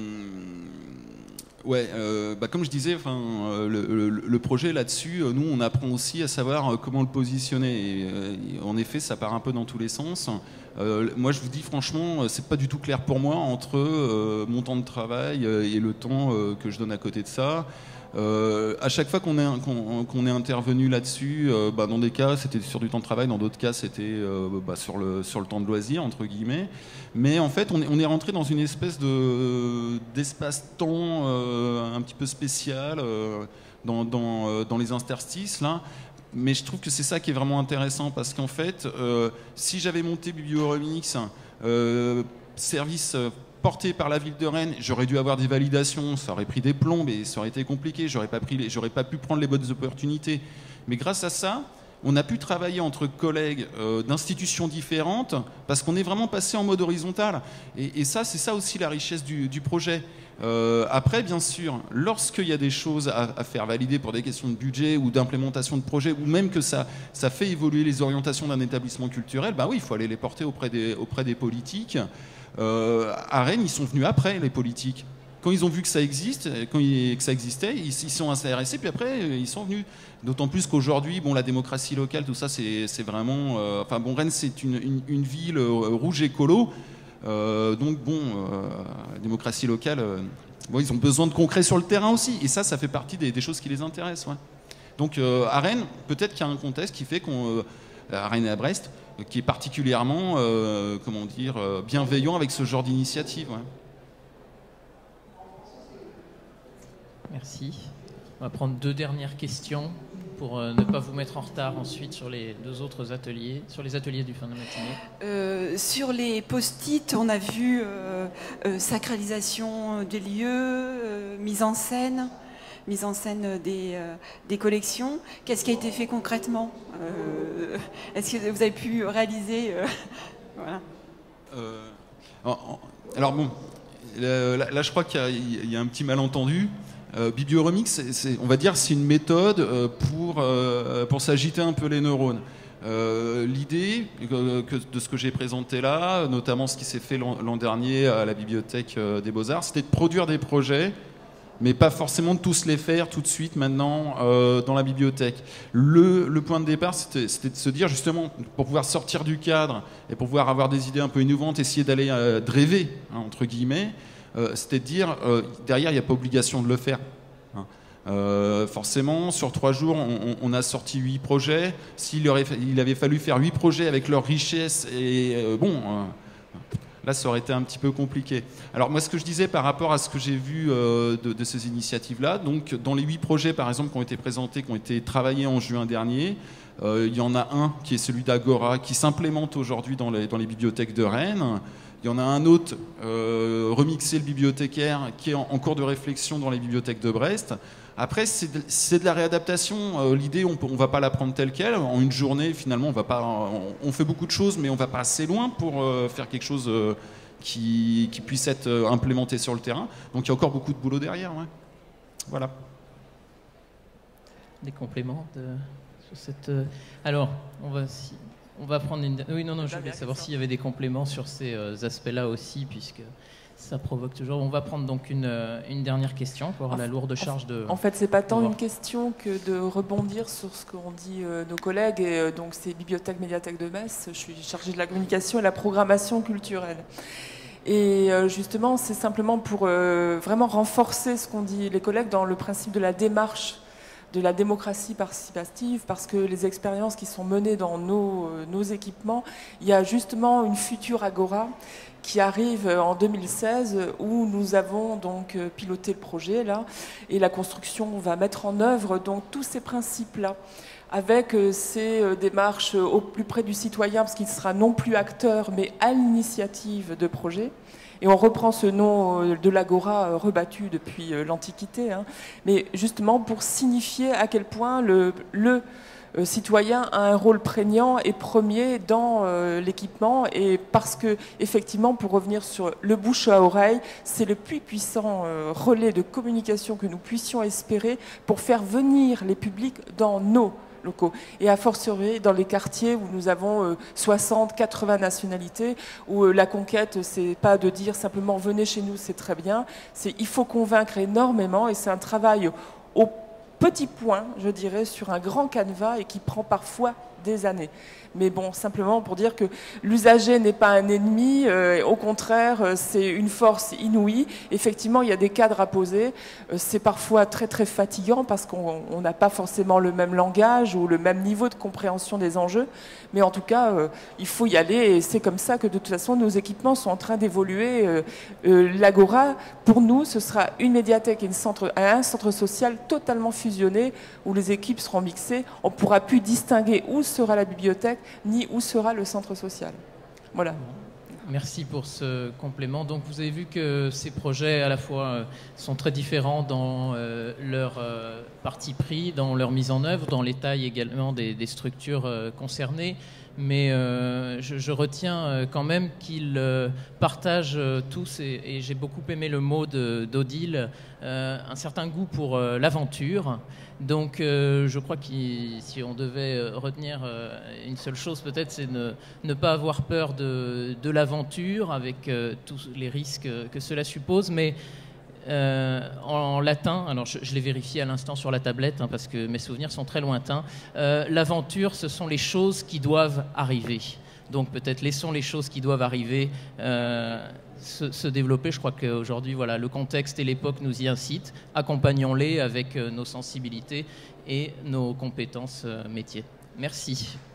ouais, euh, bah comme je disais, enfin, euh, le, le, le projet là-dessus, euh, nous on apprend aussi à savoir euh, comment le positionner. Et, euh, en effet, ça part un peu dans tous les sens. Euh, moi, je vous dis franchement, c'est pas du tout clair pour moi entre euh, mon temps de travail et le temps euh, que je donne à côté de ça. Euh, à chaque fois qu'on est, qu'on, qu'on est intervenu là-dessus, euh, bah, dans des cas c'était sur du temps de travail, dans d'autres cas c'était euh, bah, sur, le, sur le temps de loisir entre guillemets. Mais en fait on est, on est rentré dans une espèce de, d'espace-temps euh, un petit peu spécial euh, dans, dans, euh, dans les interstices là. Mais je trouve que c'est ça qui est vraiment intéressant parce qu'en fait euh, si j'avais monté BiblioRemix euh, service euh, porté par la ville de Rennes, j'aurais dû avoir des validations, ça aurait pris des plombs et ça aurait été compliqué, j'aurais pas, pris les, j'aurais pas pu prendre les bonnes opportunités. Mais grâce à ça, on a pu travailler entre collègues euh, d'institutions différentes parce qu'on est vraiment passé en mode horizontal. Et, et ça, c'est ça aussi la richesse du, du projet. Euh, après, bien sûr, lorsqu'il y a des choses à, à faire valider pour des questions de budget ou d'implémentation de projet, ou même que ça, ça fait évoluer les orientations d'un établissement culturel, bah oui, il faut aller les porter auprès des, auprès des politiques. Euh, à Rennes, ils sont venus après, les politiques. Quand ils ont vu que ça existe, quand ils, que ça existait, ils, ils sont intéressés, puis après, ils sont venus. D'autant plus qu'aujourd'hui, bon, la démocratie locale, tout ça, c'est, c'est vraiment... Euh, enfin, bon, Rennes, c'est une, une, une ville euh, rouge écolo. Euh, donc, bon, euh, la démocratie locale, euh, bon, ils ont besoin de concret sur le terrain aussi. Et ça, ça fait partie des, des choses qui les intéressent. Ouais. Donc, euh, à Rennes, peut-être qu'il y a un contexte qui fait qu'on... Euh, à Rennes et à Brest, qui est particulièrement, euh, comment dire, euh, bienveillant avec ce genre d'initiative. Ouais. Merci. On va prendre deux dernières questions pour euh, ne pas vous mettre en retard ensuite sur les deux autres ateliers, sur les ateliers du fin de matinée. Euh, sur les post-it, on a vu euh, euh, sacralisation des lieux, euh, mise en scène. mise en scène des, euh, des collections. Qu'est-ce qui a été fait concrètement euh, Est-ce que vous avez pu réaliser euh, voilà. euh, Alors bon, là, là je crois qu'il y a, il y a un petit malentendu. Euh, BiblioRemix, c'est, c'est, on va dire, c'est une méthode euh, pour, euh, pour s'agiter un peu les neurones. Euh, l'idée euh, que, de ce que j'ai présenté là, notamment ce qui s'est fait l'an, l'an dernier à la Bibliothèque euh, des Beaux-Arts, c'était de produire des projets, mais pas forcément de tous les faire tout de suite maintenant euh, dans la bibliothèque. Le, le point de départ, c'était, c'était de se dire justement, pour pouvoir sortir du cadre et pour pouvoir avoir des idées un peu innovantes, essayer d'aller euh, de rêver, hein, entre guillemets, euh, c'était de dire, euh, derrière, il n'y a pas obligation de le faire. Hein. Euh, forcément, sur trois jours, on, on a sorti huit projets. S'il aurait, il avait fallu faire huit projets avec leur richesse, et euh, bon... Euh, là, ça aurait été un petit peu compliqué. Alors moi, ce que je disais par rapport à ce que j'ai vu euh, de, de ces initiatives-là, donc dans les huit projets, par exemple, qui ont été présentés, qui ont été travaillés en juin dernier, euh, il y en a un qui est celui d'Agora, qui s'implémente aujourd'hui dans les, dans les bibliothèques de Rennes. Il y en a un autre, euh, Remixer le bibliothécaire, qui est en, en cours de réflexion dans les bibliothèques de Brest. Après, c'est de, c'est de la réadaptation. Euh, l'idée, on ne va pas la prendre telle qu'elle. En une journée, finalement, on, va pas, on, on fait beaucoup de choses, mais on ne va pas assez loin pour euh, faire quelque chose euh, qui, qui puisse être euh, implémenté sur le terrain. Donc, il y a encore beaucoup de boulot derrière. Ouais. Voilà. Des compléments de, sur cette... Euh, alors, on va... Si, on va prendre une... Oui, non, non, je voulais savoir s'il y avait des compléments sur ces euh, aspects-là aussi, puisque... Ça provoque toujours. On va prendre donc une, une dernière question pour avoir la lourde charge de... En fait, c'est pas tant une question que de rebondir sur ce qu'ont dit euh, nos collègues. Et euh, donc, c'est Bibliothèque, Médiathèque de Metz. Je suis chargée de la communication et la programmation culturelle. Et euh, justement, c'est simplement pour euh, vraiment renforcer ce qu'ont dit les collègues dans le principe de la démarche de la démocratie participative, parce que les expériences qui sont menées dans nos, euh, nos équipements, il y a justement une future Agora qui arrive en deux mille seize, où nous avons donc piloté le projet là, et la construction va mettre en œuvre donc tous ces principes-là, avec ces démarches au plus près du citoyen, parce qu'il sera non plus acteur, mais à l'initiative de projet. Et on reprend ce nom de l'Agora rebattu depuis l'Antiquité, hein, mais justement pour signifier à quel point le, le euh, citoyen a un rôle prégnant et premier dans euh, l'équipement, et parce que, effectivement, pour revenir sur le bouche à oreille, c'est le plus puissant euh, relais de communication que nous puissions espérer pour faire venir les publics dans nos locaux. Et à fortiori dans les quartiers où nous avons euh, soixante, quatre-vingts nationalités, où euh, la conquête, c'est pas de dire simplement venez chez nous, c'est très bien, c'est il faut convaincre énormément, et c'est un travail au petit point, je dirais, sur un grand canevas, et qui prend parfois des années. Mais bon, simplement pour dire que l'usager n'est pas un ennemi, euh, au contraire, euh, c'est une force inouïe. Effectivement, il y a des cadres à poser. Euh, c'est parfois très très fatigant parce qu'on n'a pas forcément le même langage ou le même niveau de compréhension des enjeux. Mais en tout cas, euh, il faut y aller, et c'est comme ça que de toute façon nos équipements sont en train d'évoluer. Euh, euh, L'Agora, pour nous, ce sera une médiathèque et une centre, un centre social totalement fusionné où les équipes seront mixées. On ne pourra plus distinguer où sera la bibliothèque ni où sera le centre social. Voilà. Merci pour ce complément. Donc vous avez vu que ces projets à la fois euh, sont très différents dans euh, leur euh, parti pris, dans leur mise en œuvre, dans les tailles également des, des structures euh, concernées. Mais euh, je, je retiens euh, quand même qu'ils euh, partagent euh, tous, et, et j'ai beaucoup aimé le mot d'Odile, euh, un certain goût pour euh, l'aventure. Donc euh, je crois que si on devait retenir euh, une seule chose, peut-être, c'est ne, ne pas avoir peur de, de l'aventure, avec euh, tous les risques que cela suppose. Mais Euh, en latin, alors je, je l'ai vérifié à l'instant sur la tablette, hein, parce que mes souvenirs sont très lointains, euh, l'aventure, ce sont les choses qui doivent arriver. Donc peut-être laissons les choses qui doivent arriver euh, se, se développer. Je crois qu'aujourd'hui, voilà, le contexte et l'époque nous y incitent. Accompagnons-les avec euh, nos sensibilités et nos compétences euh, métiers. Merci.